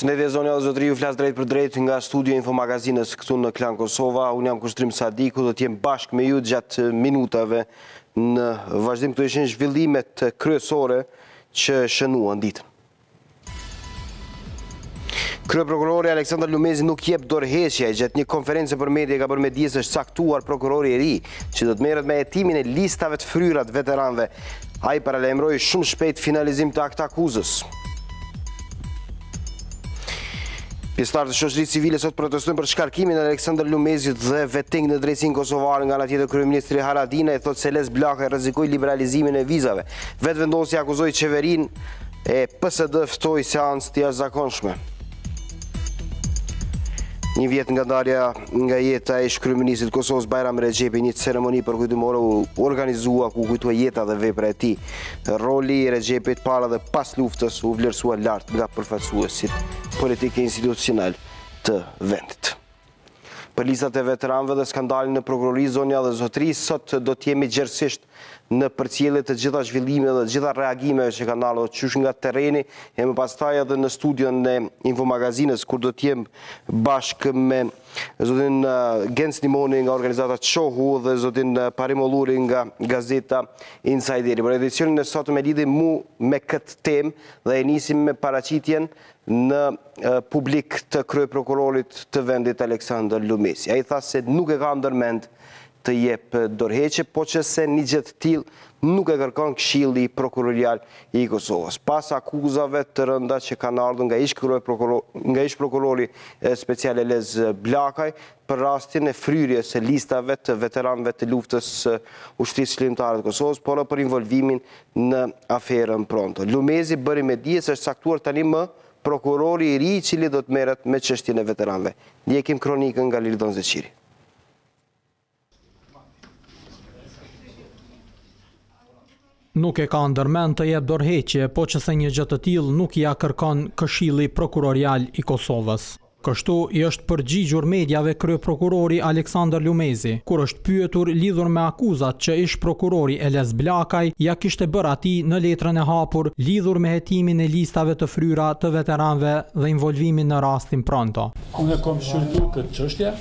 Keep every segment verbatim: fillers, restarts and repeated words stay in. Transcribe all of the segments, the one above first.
Përshëndetje zonja dhe zotëri, ju flas drejt për drejt nga studio Infomagazinës këtu në Klan Kosova. Unë jam Kushtrim Sadiku, do të jem bashkë me ju gjatë minutave në vazhdim këto ishin zhvillimet kryesore që shënuan ditën. Kryeprokurori Aleksandar Lumezi nuk jep dorëheqje. Gjatë një konferencë për media ka bërë me dije se është caktuar prokurori i ri që do të merret me hetimin e listave të fryra të veteranëve. Ai paralajmëroi shumë shpejt finalizim të akt akuzës. Pjesëtarët e shoqërisë civile sot protestojnë për shkarkimin e Aleksandar Lumezit dhe vetting në drejtsinë kosovare. Nga ana tjetër kryeministri Haradinaj thotë se Les Bllakaj rrezikoi liberalizimin e vizave. Vetvendosi akuzoi qeverinë e P S D ftoi seancë të jashtëzakonshme. Një vjet nga ndarja nga jeta e ish-kryeministit Kosovës Bajram Rexhepi, një ceremoni përkujtimore u organizua ku kujtohej jeta dhe vepra e tij. Roli i Rexhepit para dhe pas luftës u vlerësua lart nga përfaqësuesit politikë institucional të vendit. Për listat e veteranëve dhe skandalin në prokurori, zonja dhe zotëri, sot do të jemi gjerësisht në përcjellje të gjitha zhvillimeve dhe të gjitha reagimeve që kanë ardhur qysh nga terreni, e më pastaj edhe në studion e Infomagazinës, kur do të jem bashkë me zotin Genc Nimoni nga organizata Çohu dhe zotin Parimolluri nga gazeta Insideri. Për edicionin e sotëm e lidhim mu me këtë temë dhe e nisim me paraqitjen në publik të kryeprokurorit të vendit Aleksandar Lumezi. Ai tha se nuk e ka ndërmend të jep dorëheqje, po që se një gjë të tillë nuk e kërkon Këshilli Prokurorial i Kosovës. Pas akuzave të rënda që kanë ardhur nga ish-prokurori nga ish-prokurori special Les Bllakaj për rastin e fryrjes së listave të veteranëve të luftës së ushtrisë shërbimtare të Kosovës, por për involvimin në aferën Pronto. Lumezi bëri me dije se është caktuar tani më prokurori i ri i cili do të merret me çështjen e veteranëve. Ndjekim kronikën nga Lildon Zeqiri. Nuk e ka ndërmend të jep dorëheqje, po që se një gjë të tillë nuk ja kërkon Këshilli Prokurorial i Kosovës. Kështu i është përgjigjur mediave kryeprokurori Aleksandar Lumezi, kur është pyetur lidhur me akuzat që ish prokurori Les Bllakaj ja kishte bërë atij në letrën e hapur lidhur me hetimin e listave të fryra të veteranëve dhe involvimin në rastin Pronto. Unë e kam shqyrtuar këtë çështje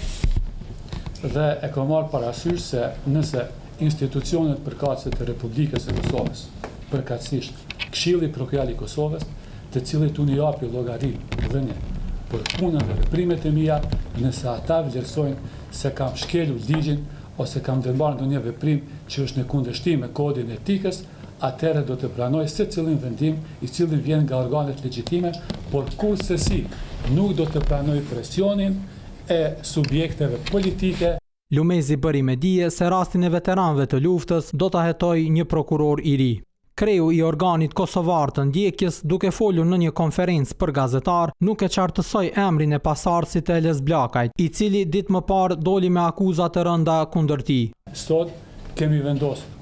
dhe e kam marrë parasysh se nëse institucionet përkatëse të Republikës së Kosovës, përkatësisht Këshilli Prokurorial i Kosovës, të cilit unë i japi llogari dhënie për punën dhe veprimet e mia, nëse ata vlerësojnë se kam shkelur ligjin ose kam ndërmarrë ndonjë veprim që është në kundërshtim me kodin etikës, atëherë do të pranoj secilin vendim i cili vjen nga organet legjitime, por kurrësi nuk do të pranoj presionin e subjekteve politike. Lumezi bëri me dije se rastin e veteranëve të luftës do ta hetojë një prokuror i ri. Kreu i organit kosovar të ndjekjes, duke folur në një konferencë për gazetar, nuk e qartësoi emrin e pasardhësit të Les Bllakajt, i cili ditë më parë doli me akuza të rënda kundër tij. Sot kemi vendosur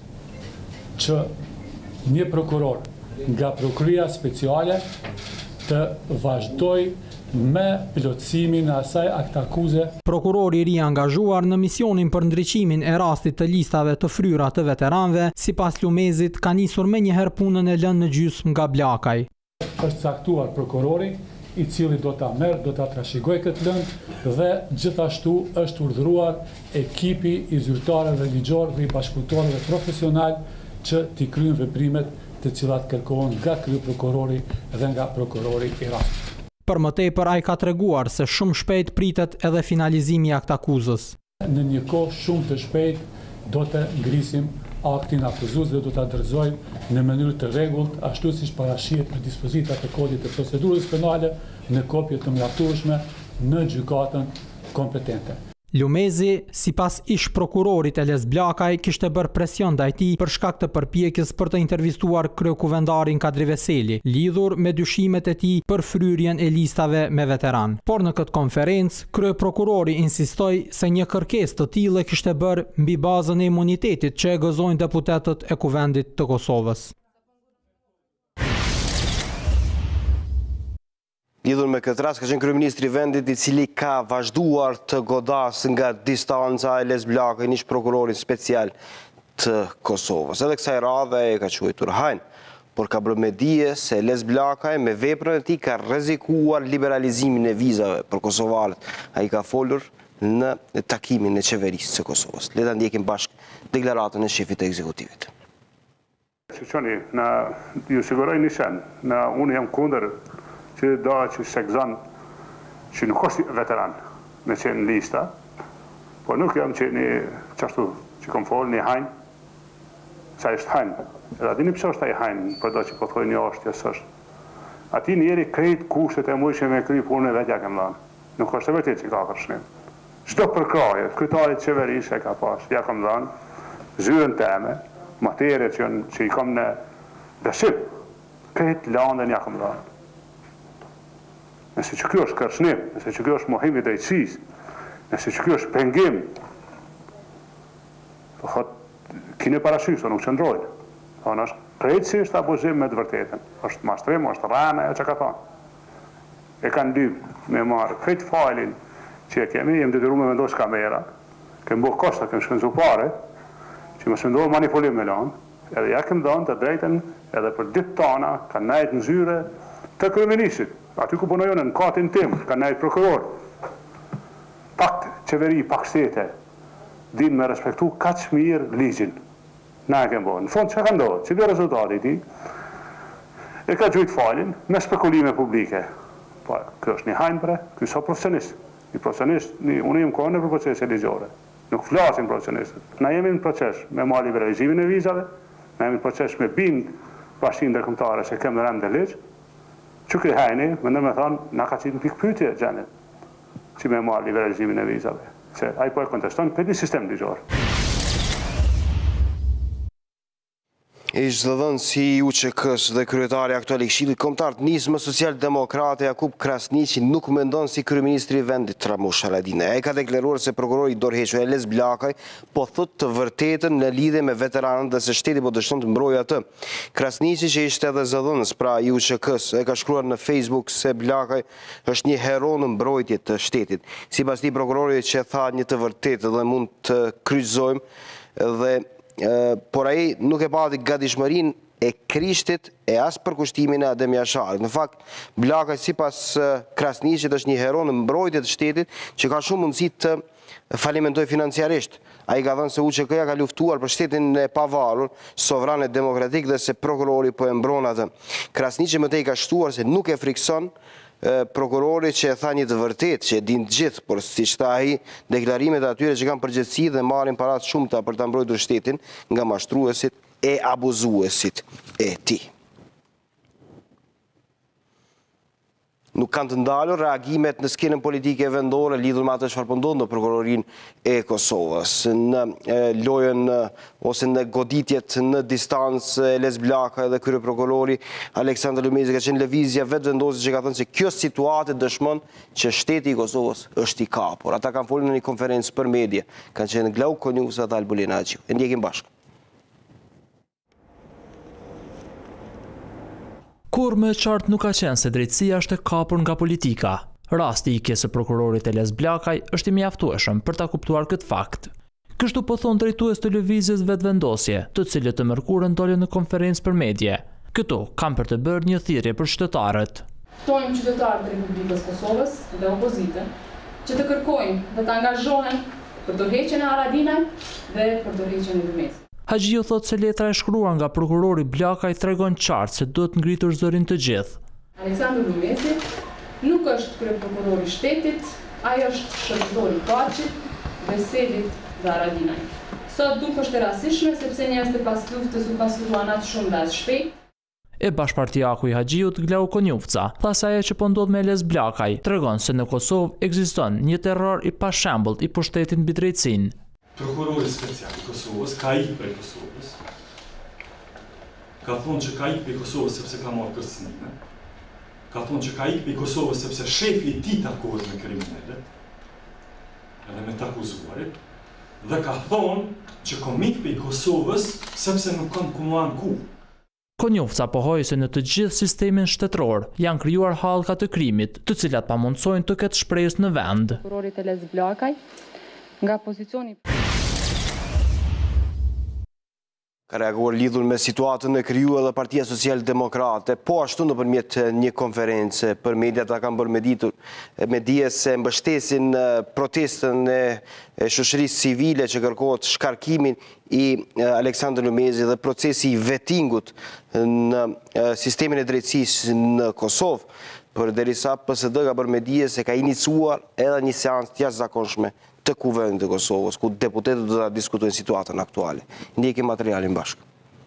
që një prokuror nga Prokuria Speciale të vazhdojë me plotësimin e asaj aktakuze. Prokurori i ri angazhuar në misionin për ndriqimin e rastit të listave të fryra të veteranëve, sipas Lumezit, ka nisur menjëherë punën e lënë në gjysmë nga Bllakaj. Është caktuar prokurori i cili do ta merr, do ta trashëgojë këtë lëndë dhe gjithashtu është urdhëruar ekipi i zyrtarëve ligjor dhe i bashkëpunëtorëve profesional që t'i kryejnë veprimet të cilat kërkohen nga kryeprokurori dhe nga prokurori i rastit. Për më tepër ai ka treguar se shumë shpejt pritet edhe finalizimi i aktakuzës. Në një kohë shumë të shpejt do të ngrisim aktin akuzues dhe do ta dorëzojmë në mënyrë të rregullt, ashtu siç parashihet në dispozitat e kodit të procedurës penale në kopje të mjaftueshme në gjykatën kompetente. Lumezi, sipas ish prokurorit e Les Bllakaj, kishte bërë presion ndaj tij për shkak të përpjekjes për të intervistuar kryekuvendarin Kadri Veseli, lidhur me dyshimet e tij për fryrjen e listave me veteran. Por në këtë konferencë, kryeprokurori insistoi se një kërkesë të tillë kishte bërë mbi bazën e imunitetit që e gëzojnë deputetët e Kuvendit të Kosovës. Lidhur me këtë rast, ka qenë kryeministri i vendit i cili ka vazhduar të godas nga distanca e Les Bllakaj, ish prokurorin special të Kosovës. Edhe kësaj radhe e ka quajtur hajn, por ka bërë me dije se Eles Blakaj me veprën e tij ka rrezikuar liberalizimin e vizave për kosovarët. Ai ka folur në takimin e qeverisë së Kosovës. Le ta ndjekim bashkë deklaratën e shefit të ekzekutivit. Qëqoni, na ju siguroj një sen, na unë jam kundër që do që sekzon që nuk është veteran me qenë lista, por nuk jam që një qashtu që kom folë një hajnë, sa është hajnë. Edhe adini pësë është taj hajnë, për do që po thoi një është, jesë është. Ati njeri krejt kushtet e mujshme me kry punën e vetja kem dhanë. Nuk është e vetit që ka përshnim. Shdo përkraje, kryetarit qeverisë e ka pas, ja kem dhanë, zyren teme, materie që, që i kom në besim, krejt landën ja kem dhanë. Nëse që kjo është kërshnim, nëse që kjo është mohim i drejtësis, nëse që kjo është pengim, të thot, kine parasysh, të nuk qëndrojnë. Thonë, është krejtësisht abuzim me të vërtetën. është mashtrim, është rana, e që ka thonë. E kanë dy me marë krejt failin që e kemi, jem detyru me vendosë kamera, kemë buhë kosta, kemë shkënzu pare, që më sëndohë manipulim me lanë, edhe ja kemë donë të drejten edhe për ditë tana, ka najtë në zyre të kryeministit. Aty ku punojone në katin tim, ka najtë prokuror. Pak qeveri, pak shtete, din me respektu ka që mirë ligjin. Na e kemë bërë. Në fund që ka ndohë, që dhe rezultati ti, e ka gjujtë falin me spekulime publike. Po, kjo është një hajnë bre, kjo është profesionist. Një profesionist, një, unë jem kohën e për procese ligjore. Nuk flasin profesionistët. Na jemi në proces me ma liberalizimin e vizave, na jemi në proces me bind bashkinë ndërkombëtare se kemë rënd e ligjë, që këj hajni, më në me thonë, na ka qitë në pikë pyetje, gjenit, që me ma liberalizimin e vizave. Se a i po e konteston për një sistem ligjor. Ishtë zëdhënë si U Q K-s dhe kryetari aktuali Këshillit Kombëtar të Nismë Social-Demokrate Jakub Krasniqi nuk mendon si kryeministri i vendit Ramush Haradinaj. Ai ka deklaruar se prokurori i dorëhequr Eles Blakaj po thot të vërtetën në lidhje me veteranët dhe se shteti po dështon të mbrojë atë. Krasniqi, që ishte edhe zëdhënës pra i U Q K-s, e ka shkruar në Facebook se Blakaj është një hero në mbrojtje të shtetit. Sipas tij, prokurori që tha një të vërtetë dhe mund të kryqëzojmë dhe por ai nuk e pati gatishmërinë e Krishtit e as për kushtimin e Adem Jasharit. Në fakt, Blakaj sipas Krasniqit është një hero në mbrojtje të shtetit që ka shumë mundësi të falimentoj financiarisht. Ai ka thënë se U Q K-ja ka luftuar për shtetin e pavarur, sovran e demokratik dhe se prokurori po e mbron atë. Krasniqi më tej ka shtuar se nuk e frikson prokurori që e tha një të vërtet, që e din të gjithë, por si që tha ai, deklarimet e atyre që kanë përgjegjësi dhe marrin parat shumëta për ta mbrojtur shtetin nga mashtruesit e abuzuesit e tij. Nuk kanë të ndalur reagimet në skenën politike vendore lidhur me atë çfarë po ndodh në prokurorinë e Kosovës. Në lojën ose në goditjet në distancë, Eles Blakaj dhe kryeprokurori Aleksandar Lumezi ka qenë lëvizja vetëvendosur që ka thënë se kjo situatë dëshmon që shteti i Kosovës është i kapur. Ata kanë folur në një konferencë për media, kanë qenë Glauk Konjusa dhe Albulina Haxhiu. E ndjekim bashkë. Kur më qartë nuk ka qenë se drejtësia është e kapur nga politika. Rasti i ikjes së prokurorit Eles Blakaj është i mjaftueshëm për ta kuptuar këtë fakt. Kështu po thon drejtues të lëvizjes vetvendosje, të cilët të mërkurën dolën në konferencë për medie. Këtu kanë për të bërë një thirrje për qytetarët. Ftojmë qytetarët e Republikës Kosovës dhe opozitën që të kërkojnë dhe të angazhohen për dorëheqjen e Haradinajt dhe për dorëheqjen e Lumezit. Haxhiu thot se letra e shkruar nga prokurori Blakaj tregon qartë se duhet ngritur zërin të gjithë. Aleksandar Lumezi nuk është kryeprokurori i shtetit, ai është shërbëtori i Kaçit, Veselit dhe Haradinajt. Sot nuk është e rastishme sepse njerëzit e pas luftës u pasuruan atë shumë dhe as shpejt. E bashkëpartiaku i Haxhiut, Glauk Konjusa, tha se ajo që po ndodh me Eles Blakaj tregon se në Kosovë ekziston një terror i pashembullt i pushtetit mbi drejtsinë. Prokurori special i Kosovës ka ikë prej Kosovës. Ka thonë që ka ikë prej Kosovës sepse ka marrë kërcënime. Ka thonë që ka ikë prej Kosovës sepse shefi i tij takohet me kriminalët, edhe me të akuzuarit. Dhe ka thonë që ka ikë prej Kosovës sepse nuk kanë ku marrë ku. Konjusa pohoi se në të gjithë sistemin shtetëror janë krijuar hallka të krimit, të cilat pamundsojnë të ketë shpresë në vend. Prokurorit Eles Blakaj nga pozicioni Ka reaguar lidhur me situatën e krijuar edhe Partia Social-Demokrate, po ashtu nëpërmjet një konferencë për mediat ata kanë bërë me ditur me dije se mbështesin protestën e shoqërisë civile që kërkohet shkarkimin i Aleksandr Lumezi dhe procesi i vettingut në sistemin e drejtësisë në Kosovë, përderisa P S D ka bërë me dije se ka iniciuar edhe një seancë të jashtëzakonshme të Kuvendit të Kosovës, ku deputetët do ta diskutojnë situatën aktuale. Ndjekim materialin bashkë.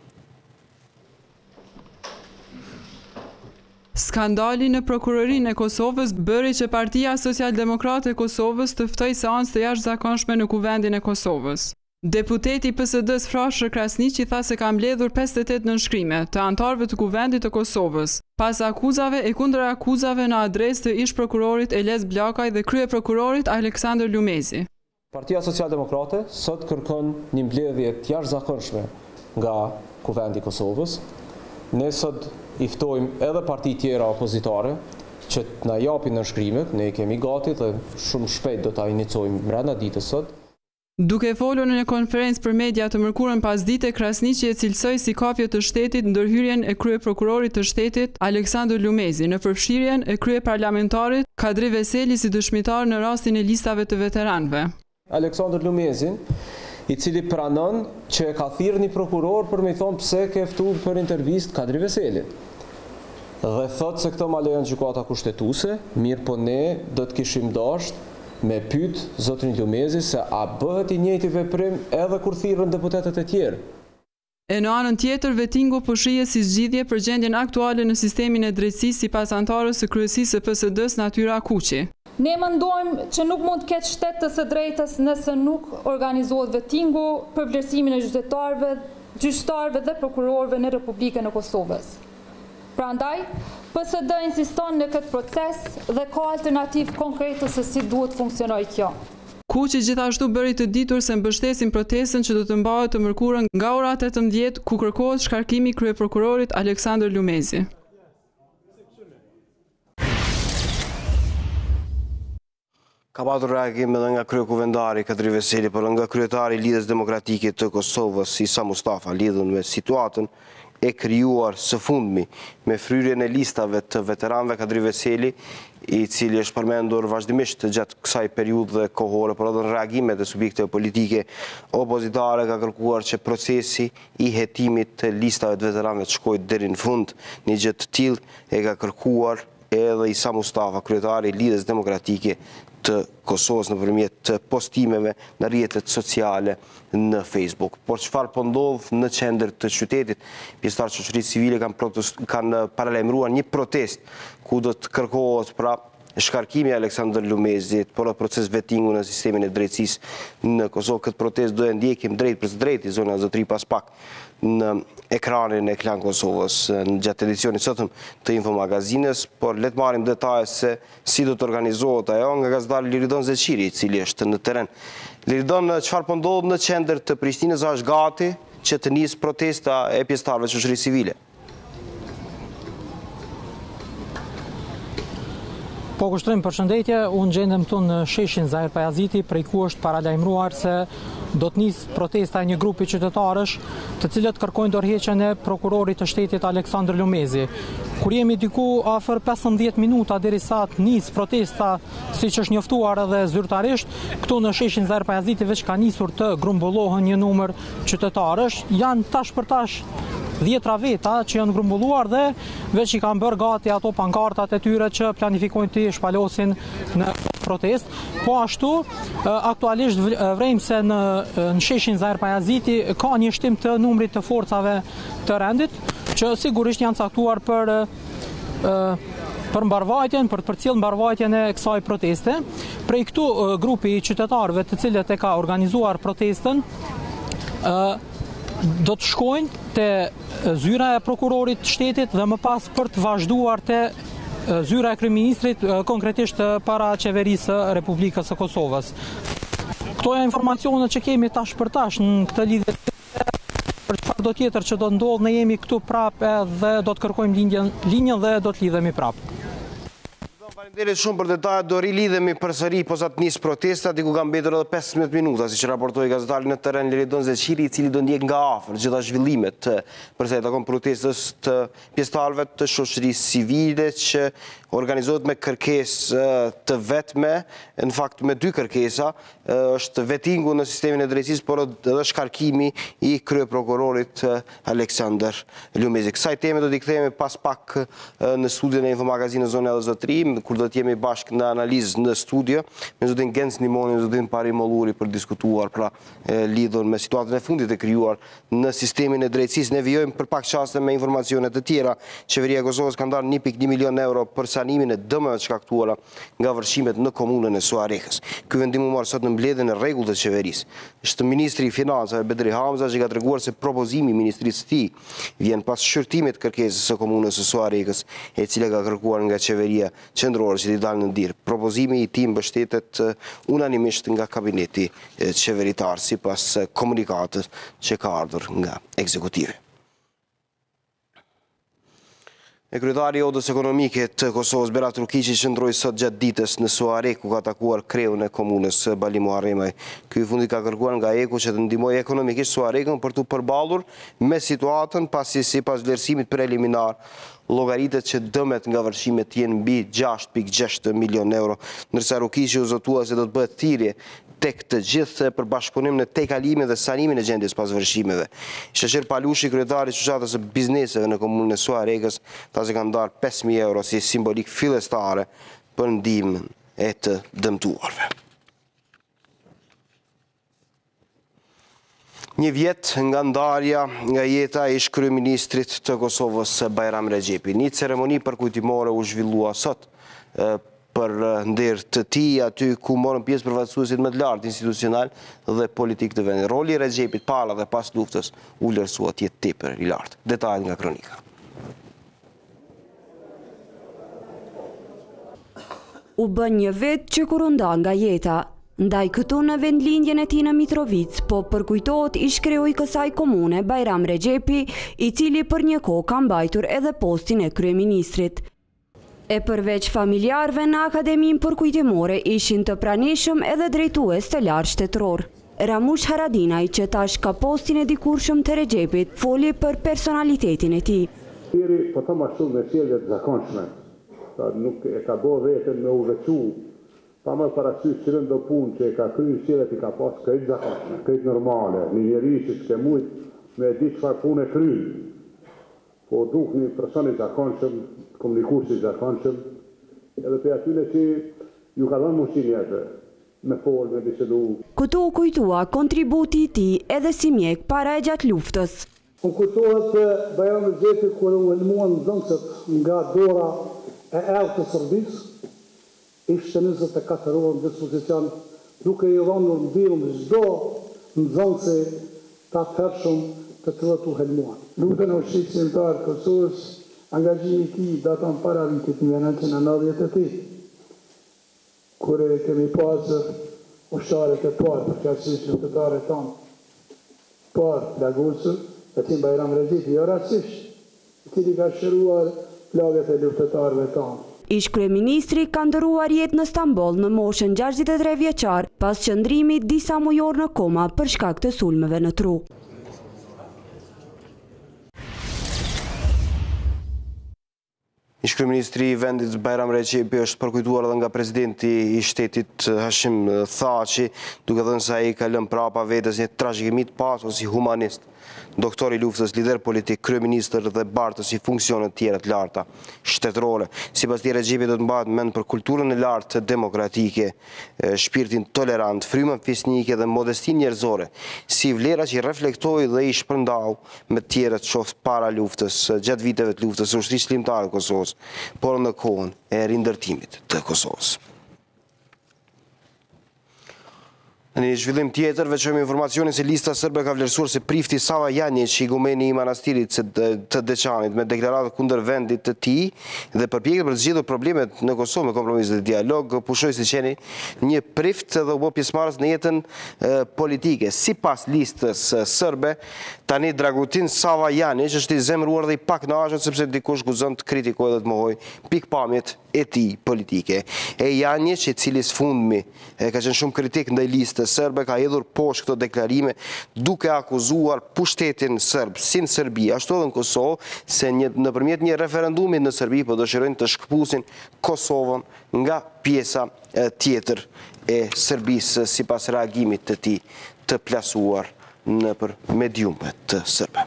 Skandali në prokurorinë e Kosovës bëri që Partia Social-Demokrate e Kosovës të ftoi seancë të jashtëzakonshme në Kuvendin e Kosovës. Deputeti i P S D-s Frashër Krasniqi tha se ka mbledhur pesëdhjetë e tetë nënshkrime të anëtarëve të Kuvendit të Kosovës, pas akuzave e kundër akuzave në adresë të ish prokurorit Eles Blakaj dhe krye prokurorit Aleksandr Lumezi. Partia Social-Demokrate sot kërkon një mbledhje të jashtëzakonshme nga Kuvendi i Kosovës. Ne sot i ftojmë edhe parti tjera opozitare që të na japin nënshkrimet, ne kemi gati dhe shumë shpejt do ta iniciojmë brenda ditës sot. Duke folur në një konferencë për media të mërkurën pasdite, Krasniqi e cilësoi si kapje të shtetit ndërhyrjen e kryeprokurorit të shtetit Aleksandr Lumezi në përfshirjen e kryeparlamentarit Kadri Veseli si dëshmitar në rastin e listave të veteranëve. Aleksandr Lumezin, i cili pranon që e ka thirrë një prokuror për me i thonë pse ke ftuar për intervistë Kadri Veselin. Dhe thotë se këto ma lejon gjykata kushtetuese, mirë po ne do të kishim dashur me pyet zotrin Lumezi se a bëhet i njëjti veprim edhe kur thirrën deputetët e tjerë. E në anën tjetër, vettingu po shihet si zgjidhje për gjendjen aktuale në sistemin e drejtësisë sipas anëtarës së kryesisë së P S D-s Natyra Kuqi. Ne mendojmë që nuk mund të ketë shtet të së drejtës nëse nuk organizohet vettingu për vlerësimin e gjyqtarëve, gjyqtarëve dhe prokurorëve në Republikën e Kosovës. Prandaj, P S D insiston në këtë proces dhe ka alternativë konkrete se si duhet funksionojë kjo. Kuqi gjithashtu bëri të ditur se mbështesin protestën që do të mbahet të mërkurën nga ora tetëmbëdhjetë ku kërkohet shkarkimi i kryeprokurorit Aleksandr Lumezi. Ka patur reagim edhe nga kryekuvendari Kadri Veseli, por nga kryetari i Lidhjes Demokratike të Kosovës Isa Mustafa lidhur me situatën e krijuar së fundmi me fryrjen e listave të veteranëve. Kadri Veseli, i cili është përmendur vazhdimisht gjatë kësaj periudhe kohore, por edhe në reagimet e subjekteve politike opozitare, ka kërkuar që procesi i hetimit të listave të veteranëve të shkojë deri në fund. Një gjë të tillë e ka kërkuar edhe Isa Mustafa, kryetari i Lidhjes Demokratike të Kosovës nëpërmjet postimeve në rrjetet sociale në Facebook. Por çfarë po ndodh në qendër të qytetit? Pjesëtarë të shoqërisë civile kanë, kanë paralajmëruar një protest ku do të kërkohet pra shkarkimi i Aleksandr Lumezit, por edhe proces vettingu në sistemin e drejtësisë në Kosovë. Këtë protest do e ndjekim drejt për drejt, zona zotëri pas pak në ekranin e Klan Kosovës në gjatë edicionit sotëm të Infomagazines, por le të marrim detaje se si do të organizohet ajo nga gazetari Liridon Zeqiri, i cili është në terren. Liridon, çfarë po ndodh në qendër të Prishtinës, a është gati që të nisë protesta e pjesëtarëve të shoqërisë civile? Po kushtrim përshëndetje, unë gjendem këtu në sheshin Zahir Pajaziti, prej ku është paralajmëruar se do të nisë protesta e një grupi qytetarësh të cilët kërkojnë dorëheqjen e prokurorit të shtetit Aleksandr Lumezi. Kur jemi diku afër pesëmbëdhjetë minuta derisa të nisë protesta, siç është njoftuar edhe zyrtarisht, këtu në sheshin Zahir Pajaziti veç ka nisur të grumbullohen një numër qytetarësh, janë tash për tash dhjetra veta që janë grumbulluar dhe veç i kanë bërë gati ato pankartat e tyre që planifikojnë të shpalosin në protest. Po ashtu, aktualisht vrejmë se në, në sheshin Zahir Pajaziti ka një shtim të numrit të forcave të rendit, që sigurisht janë caktuar për, për mbarvajtjen, për të përcjellë mbarvajtjen e kësaj proteste. Prej këtu grupi i qytetarëve të cilët e ka organizuar protestën, do të shkojnë te zyra e prokurorit të shtetit dhe më pas për të vazhduar te zyra e kryeministrit, konkretisht para qeverisë së Republikës së Kosovës. Këto janë informacionet që kemi tash për tash në këtë lidhje. Për çfarë do tjetër që do të ndodhë, ne jemi këtu prapë dhe do të kërkojmë linjën, linjën dhe do të lidhemi prapë. Faleminderit shumë për detajet, do rilidhemi përsëri posa të nisë protesta, diku ka mbetur edhe pesëmbëdhjetë minuta, siç raportoi gazetari në terren Liridon Zeçiri, i cili do ndjek nga afër gjitha zhvillimet përsa i takon protestës të pjesëtarëve të shoqërisë civile që organizohet me kërkesë të vetme, në fakt me dy kërkesa, është vetingu në sistemin e drejtësisë, por edhe shkarkimi i kryeprokurorit Aleksandër Lumezi. Kësaj teme do t'i kthehemi pas pak në studion e Infomagazinë Zona e Zotërim, kur do t'jemi bashkë në analizë në studio, me zotin Genc Nimoni, me zotin Pari Molluri për diskutuar pra lidhur me situatën e fundit e krijuar në sistemin e drejtësisë. Ne vijojmë për pak çaste me informacione të tjera. Qeveria e Kosovës ka ndarë një pikë një milion euro për sanimin e dëmeve të shkaktuara nga vërshimet në komunën e Suarekës. Ky vendim u mor sot në mbledhjen e rregullt të qeverisë. Është ministri i Financave Bedri Hamza që ka treguar se propozimi i ministrisë së tij vjen pas shqyrtimit të kërkesës së komunës së Suarekës, e cila ka kërkuar nga qeveria qendrore që t'i dalë në ndirë. Propozimi i tij mbështetet unanimisht nga kabineti qeveritar sipas komunikatës që ka ardhur nga ekzekutivi. E kryetari i Odës Ekonomike të Kosovës Berat Rukiqi qëndroi sot gjatë ditës në Suarek, ku ka takuar kreun e komunës Bali Muharremaj. Ky i fundit ka kërkuar nga Eku që të ndihmojë ekonomikisht Suarekën për të përballur me situatën, pasi sipas vlerësimit preliminar llogaritet që dëmet nga vërshimet jenë mbi gjashtë pikë gjashtë milion euro, ndërsa Rukiqi u zotua se do të bëhet thirrje tek të gjithë për bashkëpunim në tejkalimin dhe sanimin e gjendjes pas vërshimeve. Sheqer Palushi, kryetari i Shoqatës së Bizneseve në komunën e Suarekës, tha se ka ndarë pesë mijë euro si simbolik fillestare për ndihmën e të dëmtuarve. Një vjet nga ndarja nga jeta e ish kryeministrit të Kosovës Bajram Rexhepi. Një ceremoni përkujtimore u zhvillua sot për nder të tij, aty ku morën pjesë përfaqësuesit më të lartë institucional dhe politik të vendit. Roli i Rexhepit para dhe pas luftës u vlerësua të jetë tepër i lartë. Detajet nga kronika. U bën një vit që kur u nda nga jeta. Ndaj këtu në vendlindjen e tij në Mitrovic, po përkujtohet ish kreu i kësaj komune Bajram Rexhepi, i cili për një kohë ka mbajtur edhe postin e kryeministrit. E përveç familjarve në Akademinë Përkujtimore ishin të pranishëm edhe drejtues të lartë shtetëror. Ramush Haradinaj, që tash ka postin e dikurshëm të Rexhepit, foli për personalitetin e tij. Njëri po thëmë ashtu me sjellje të zakonshme, nuk e ka bo vetën me u veçu, pa më parasysh që do punë që e ka kryer sjelljet i ka pas krejt zakonshme, krejt normale, një njeri që s'ke mujt me di çfarë punë kryen. Po duk një person i zakonshëm, komunikues i zakonshëm, edhe për atyre që ju ka dhënë mundësi njerëzve me folë, me bisedu. Këtu u kujtua kontributi i tij edhe si mjek para e gjatë luftës. Unë kujtohet se Bajram Rexhepi kur u ulmuan nxënësit nga dora e erë të Serbisë, ishte njëzet e katër orë në dispozicion, duke i dhënë ndihmë çdo nxënësi të atëhershëm të cilët u helmuan. Luftën e ushtrisë kombëtare të Kosovës, angazhimi i tij daton para vitit një mijë e nëntëqind e nëntëdhjetë e tre, kur e kemi pasur ushtarët e parë, përkatësisht qytetarët tanë, parë plagosur, e tim Bajram Rexhepi, jo rastisht, i cili ka shëruar plagët e luftëtarëve tanë. Ish kryeministri ka ndëruar jetë në Stamboll në moshën gjashtëdhjetë e tre vjeçar, pas qëndrimit disa mujor në koma për shkak të sulmeve në tru. Ish kryeministri i vendit Bajram Rexhepi është përkujtuar edhe nga presidenti i shtetit Hashim Thaçi, duke thënë se ai ka lënë prapa vetes një trashëgimi të pasur si humanist, doktor i luftës, lider politik, kryeministër dhe bartës i funksionet tjera të larta shtetërore. Sipas tij Rexhepi do të mbahet mend për kulturën e lartë demokratike, shpirtin tolerant, frymën fisnike dhe modestinë njerëzore, si vlera që i reflektoi dhe i shpërndau me të tjerët qoftë para luftës, gjatë viteve të luftës së ushtrisë ligjtare të Kosovës, por në kohën e rindërtimit të Kosovës. Në një zhvillim tjetër, veçojmë informacionin se lista sërbe ka vlerësuar se prifti Sava Janjić, igumeni i manastirit të Deçanit, me deklaratë kundër vendit të tij dhe përpjekjet për të zgjidhur problemet në Kosovë me kompromis dhe dialog, pushoi si qeni një prift dhe u bë pjesëmarrës në jetën politike. Sipas listës sërbe, tani Dragutin Sava Janjić është i zemëruar dhe i pakënaqur sepse dikush guzon të kritikojë dhe të mohojë pikpamjet e tij politike. E Janjić, i cili sfundmi ka qenë shumë kritik ndaj listës sërbe, ka hedhur poshtë këto deklarime duke akuzuar pushtetin sërb si në Serbi, ashtu edhe në Kosovë, se nëpërmjet një referendumi në Serbi po dëshirojnë të shkëpusin Kosovën nga pjesa tjetër e Serbisë sipas reagimit të tij të plasuar nëpër mediumet të sërbe.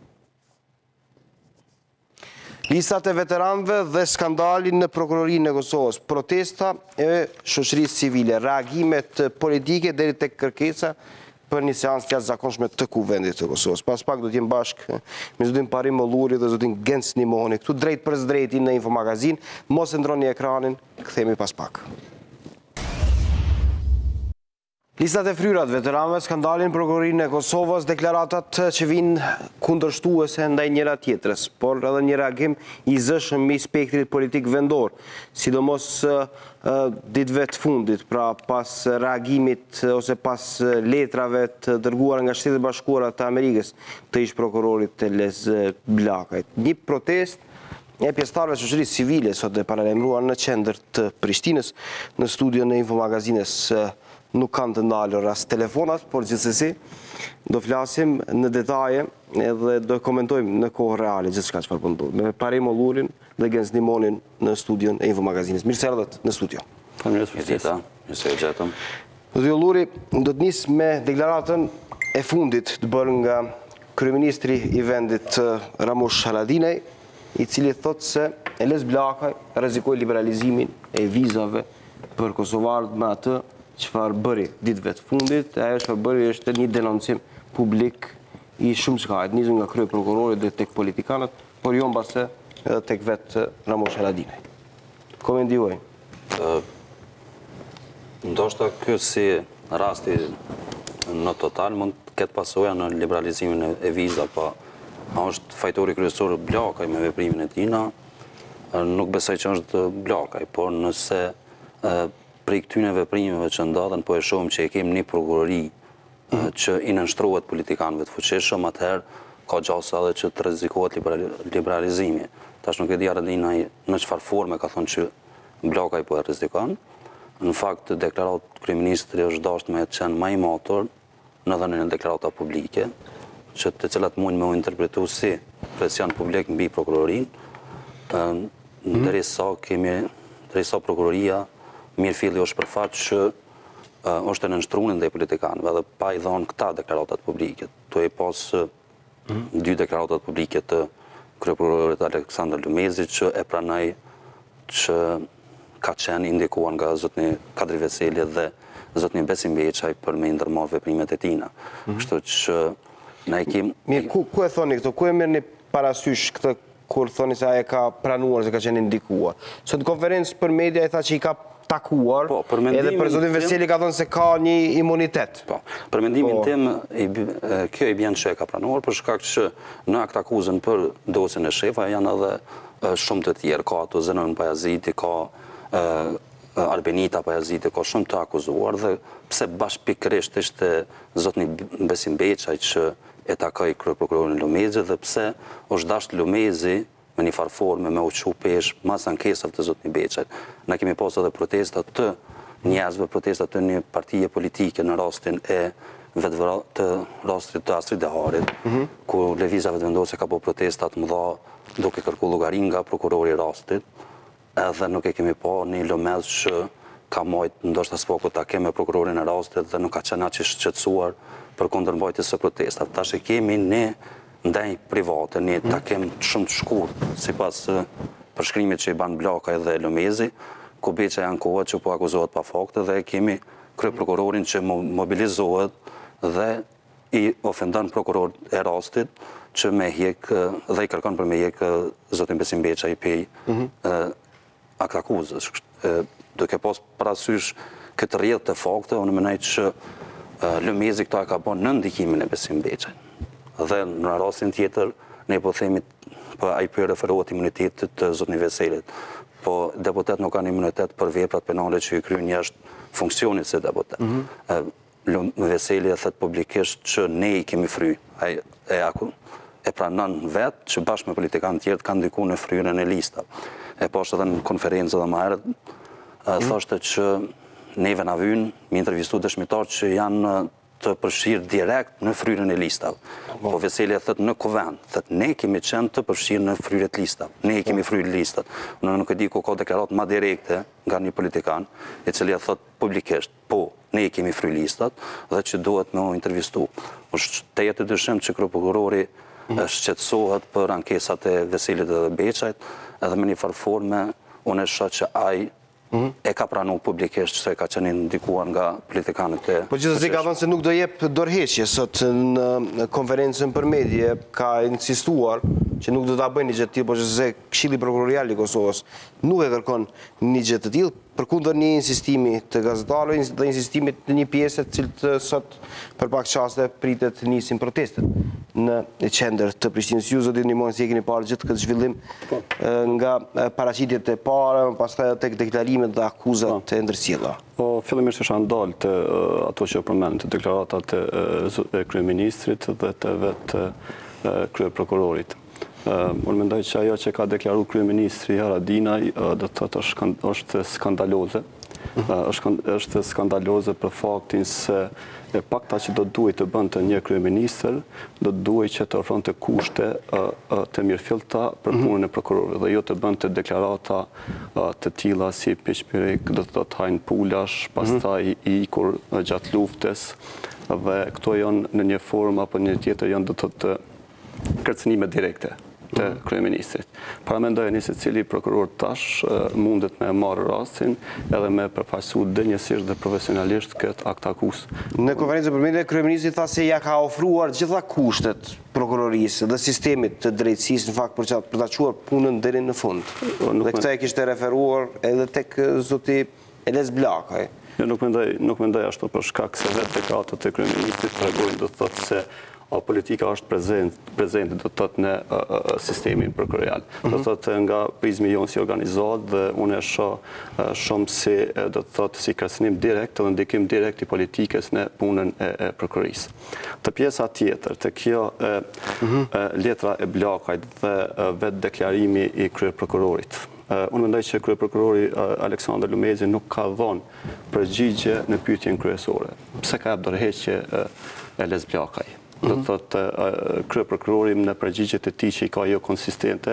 Listat e veteranëve dhe skandalin në prokurorinë e Kosovës, protesta e shoqërisë civile, reagimet politike deri tek kërkesa për një seancë të jashtëzakonshme të Kuvendit të Kosovës. Pas pak do të jem bashkë me zotin Parim Molluri dhe zotin Genc Nimoni, këtu drejt për drejti në Infomagazin. Mos e ndroni ekranin, kthehemi pas pak. Listat e fryrat veteranëve, skandalin prokurorinë e Kosovës, deklaratat që vinë kundërshtuese ndaj njëra tjetrës, por edhe një reagim i zëshëm mbi spektrit politik vendor, sidomos ditëve të fundit, pra pas reagimit ose pas letrave të dërguara nga Shtetet e Bashkuara të Amerikës të ish prokurorit Teles Blakajt. Një protest e pjesëtarëve të shoqërisë civile sot e paralajmëruar në qendër të Prishtinës, në studion e Infomagazines. Nuk kanë të ndalur as telefonat, por gjithsesi do flasim në detaje edhe do komentojmë në kohë reale gjithçka çfarë po ndodh. Me Parim Mollurin dhe Genc Nimonin në studion e Infomagazines. Mirë se erdhët në studio. Faleminderit. Mirë se gjetëm. Zoti Molluri, do të nis me deklaratën e fundit të bërë nga kryeministri i vendit Ramush Haradinaj, i cili thotë se Teles Blakaj rrezikoi liberalizimin e vizave për kosovarët me atë çfarë bëri ditëve të fundit. Ajo çfarë bëri është një denoncim publik i shumë çkajt, nisur nga krye prokurori dhe tek politikanët, por jo mbase edhe tek vetë Ramush Haradinaj. Komendi juaj? Ndoshta ky si rasti në total mund të ketë pasoja në liberalizimin e vizave, po është fajtori kryesor Blakaj me veprimin e tij. Nuk besoj që është Blakaj, por nëse prej këtyne veprimeve që ndodhen, po e shohim që e kemi një prokurori që i nënshtrohet politikanëve të fuqishëm, atëherë ka gjasa edhe që të rrezikohet liberalizimi. Tash nuk e di Haradinaj në çfarë forme ka thonë që Blakaj po e rrezikon. Në fakt, deklaratë kryeministri është dashur me të qenë më i matur në dhënien e deklarata publike, që të cilat mund me u interpretu si presion publik mbi prokurorinë, derisa kemi derisa prokuroria mirëfilli është për fat që është e nënshtruar ndaj politikanëve dhe pa i dhënë këta deklaratat publike. Tu e pas dy deklaratat publike të kryeprokurorit Aleksandar Lumezit që e pranoi që ka qenë indikuar nga zotni Kadri Veseli dhe zotni Besim Beçaj për me ndërmarrë veprimet e tina. Kështu që ne kemi Mirë, ku ku e thoni këto? Ku e merrni parasysh këtë kur thoni se ai ka pranuar se ka qenë indikuar? Sot në konferencë për media i tha që i ka takuar, po, për edhe për zotin Veseli ka thënë se ka një imunitet. Po, për mendimin tim, kjo i bjen që e ka pranuar, për shkak që në akt akuzën për dosjen e shefa janë edhe shumë të tjerë, ka ato Zenon Pajaziti, ka Arbenita Pajaziti, ka shumë të akuzuar, dhe pse bashkëpikërisht ishte zotni Besim Beçaj që e takoi kryeprokurorin Lumezi, dhe pse është dashur Lumezi me një farforme, me uqu pesh, mas ankesave të zotni Beçajt. Na kemi pas edhe protestat të njerëzve, protestat të një partije politike në rastin e të rastit të Astrid Deharit, ku lëvizjave të vendosë ka po protestat mëdha duke kërku llogarin nga prokurori i rastit, edhe nuk e kemi pa një lëmez që ka majt ndoshta s'paku ta keme prokurorin e rastit dhe nuk ka qenë aq i shqetësuar për kundërmbajtjes së protestave. Tash e kemi ne ndaj private, një takim shumë të shkurt, sipas përshkrimit që i ban Blakaj dhe Lumezi, ku Beçaj ankohet që po akuzohet pa fakte dhe kemi kryeprokurorin që mobilizohet dhe i ofendon prokuror e rastit që me hjek dhe i kërkon për me hjek zotin Besim Beçaj pej akt akuzës. Duke pas parasysh këtë rrjedhë të fakte, unë mendoj që lëmezi këta ka bën në ndikimin e Besim Beçaj. Dhe në rastin tjetër, ne po themi, po ai po referohet imunitetit të zotnit Veselit, po deputet nuk kanë imunitet për veprat penale që i kryen jashtë funksionit se deputet. Veseli e thëtë publikisht që ne i kemi fry, e pranon vetë që bashkë me politikanë tjertë kanë ndiku në fryrën e lista. E poshtë edhe në konferencë dhe më herët, thoshte që neve na vynë, mi intervistu dëshmitar që janë të përfshirë direkt në fryrën e listav. Po Veseli e thëtë në kuvend, thëtë ne kemi qenë të përfshirë në fryrët listav, ne kemi fryrë listat. Unë nuk e di ku ka deklarat ma direkte nga një politikan, i cili e thëtë publikisht, po, ne kemi fryrë listat, dhe që duhet me intervistu. është të jetë të dyshim që kërë prokurori shqetësohet për ankesat e Veselit dhe Beçajt, edhe me një farforme, unë e shoh që ai e ka pranu publikisht që e ka qenë ndikuar nga politikanët e... Po gjithësë ka thënë se nuk do jep dorëheqje sot në konferencën për medje, ka insistuar që nuk do ta bëjnë një gjë të tillë, por që se Këshilli Prokurorial i Kosovës nuk e kërkon një gjë të tillë, përkundër një insistimi të gazetarëve dhe insistimit të një pjese të cilët sot për pak çaste pritet nisin protestet në qendër të Prishtinës. Ju zotin ndihmoni si e keni parë gjithë këtë zhvillim nga paraqitjet e para, pastaj tek deklarimet dhe akuzat e ndërsjella. Po fillimisht isha ndalë të ato që përmend, të deklaratat e kryeministrit dhe të vetë kryeprokurorit. Unë mendoj që ajo që ka deklaru kryeministri Haradinaj do të thotë është skandaloze. është skandaloze për faktin se e pakta që do të duhet të bënte një kryeministër, do të duhet që të ofronte kushte të mirëfillta për punën e prokurorit dhe jo të bënte deklarata të tilla si Piçpirik, do të thotë hajnë pulash, pastaj i ikur gjatë luftës, dhe këto janë në një formë apo një tjetër janë do të thotë kërcënime direkte të kryeministrit. Para mendoj se cili prokuror tash mundet me marrë rastin edhe me përfaqësu denjësisht dhe profesionalisht këtë akt akus. Në konferencën për media, kryeministri tha se ja ka ofruar gjitha kushtet prokurorisë dhe sistemit të drejtësisë në fakt për ta çuar punën deri në fund. Dhe këtë e kishte referuar edhe tek zoti Eles Blakaj. Jo, nuk mendoj, nuk mendoj ashtu për shkak se vetë deklaratat e kryeministrit tregojnë do të thotë se politika është prezente do të thotë në sistemin prokurorial. Do të thotë nga prizmi jonë si organizat dhe unë e shoh shumë si do të thotë si kërcënim direkt dhe ndikim direkt i politikës në punën e prokurorisë. Të pjesa tjetër, të kjo letra e Blakajt dhe vetë deklarimi i kryeprokurorit. Unë mendoj që kryeprokurori Aleksandër Lumezi nuk ka dhënë përgjigje në pyetjen kryesore. Pse ka jap dorëheqje Eles Blakaj? Do të thotë kryeprokurori në përgjigjet e tij që i ka jo konsistente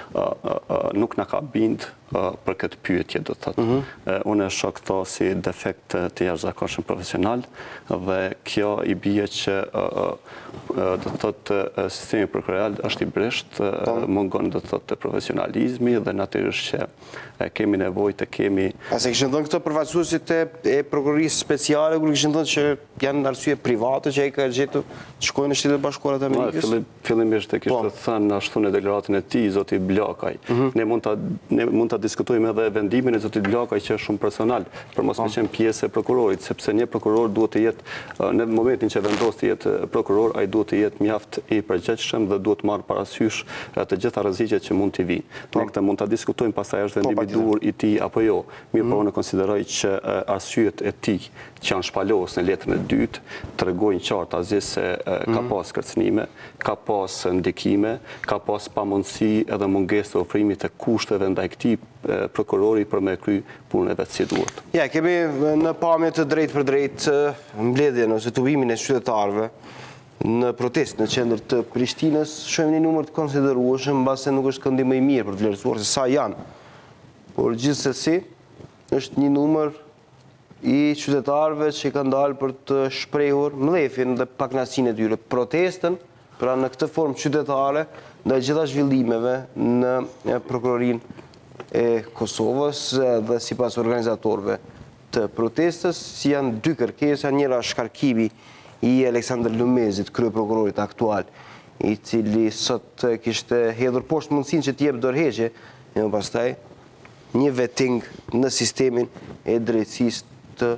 nuk na ka bind për këtë pyetje, do të thotë. Unë e shoh këto si defekt të jashtëzakonshëm profesional dhe kjo i bie që do të thotë sistemi prokurorial është i brisht, mungon do të thotë profesionalizmi dhe natyrisht që kemi nevojë të kemi. A se kishin thënë këto përfaqësuesit e prokurorisë speciale kur kishin thënë që janë arsye private që ai ka gjetur të shkojnë në Shtetet Bashkuara të Amerikës? Fillimisht e kishte thënë ashtu në deklaratën e tij zoti Blakaj. Ne mund ta ne mund ta diskutojmë edhe vendimin e zotit Blakaj që është shumë personal, për mos me qenë pjesë e prokurorit, sepse një prokuror duhet të jetë në momentin që vendos të jetë prokuror, ai duhet të jetë mjaft i përgjegjshëm dhe duhet të marrë parasysh të gjitha rreziqet që mund të vinë. Ne këtë mund ta diskutojmë, pastaj është vendimi i duhur i tij apo jo. Mirë, po unë konsideroj që arsyet e tij që janë shpalos në letrën e dytë tregojnë qartë azi se ka pas kërcënime, ka pas ndikime, ka pas pamundësi edhe mungesë të ofrimit të kushteve ndaj këtij prokurori për me kry punën e vetë si duhet. Ja, kemi në pamje të drejtë për drejtë mbledhjen ose tubimin e qytetarëve në protestë në qendër të Prishtinës, shohim një numër të konsiderueshëm, mbase nuk është këndim më i mirë për të vlerësuar se sa janë. Por gjithsesi është një numër i qytetarëve që kanë dalë për të shprehur mlefin dhe pakënaqësinë e tyre, protestën pra në këtë formë qytetare ndaj gjitha zhvillimeve në prokurorinë e Kosovës dhe sipas organizatorëve të protestës, si janë dy kërkesa, njëra shkarkimi i Aleksandër Lumezit, kryeprokurorit aktual, i cili sot kishte hedhur poshtë mundësinë që të jep dorëheqje, e pastaj një vetting në sistemin e drejtësisë të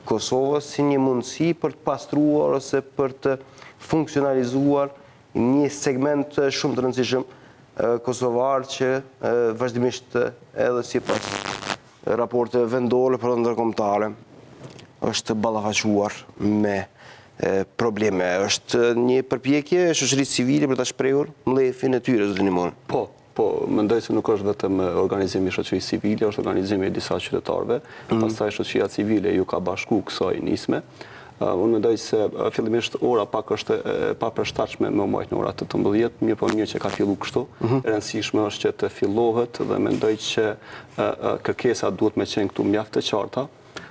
Kosovës si një mundësi për të pastruar ose për të funksionalizuar një segment shumë të rëndësishëm kosovar që vazhdimisht edhe sipas raporteve vendore për ndërkombëtare është ballafaquar me probleme. Është një përpjekje e shoqërisë civile për ta shprehur mlefin e tyre, zotin Imon. Po, po, mendoj se nuk është vetëm organizimi i shoqërisë civile, është organizimi i disa qytetarëve, pastaj shoqëria civile ju ka bashku kësaj nisme. Unë mendoj se fillimisht ora pak është pa përshtatshme me majtë në ora tetëmbëdhjetë, mirë po mirë që ka fillu kështu. E rëndësishme është që të fillohet dhe mendoj që kërkesat duhet me qenë këtu mjaft të qarta.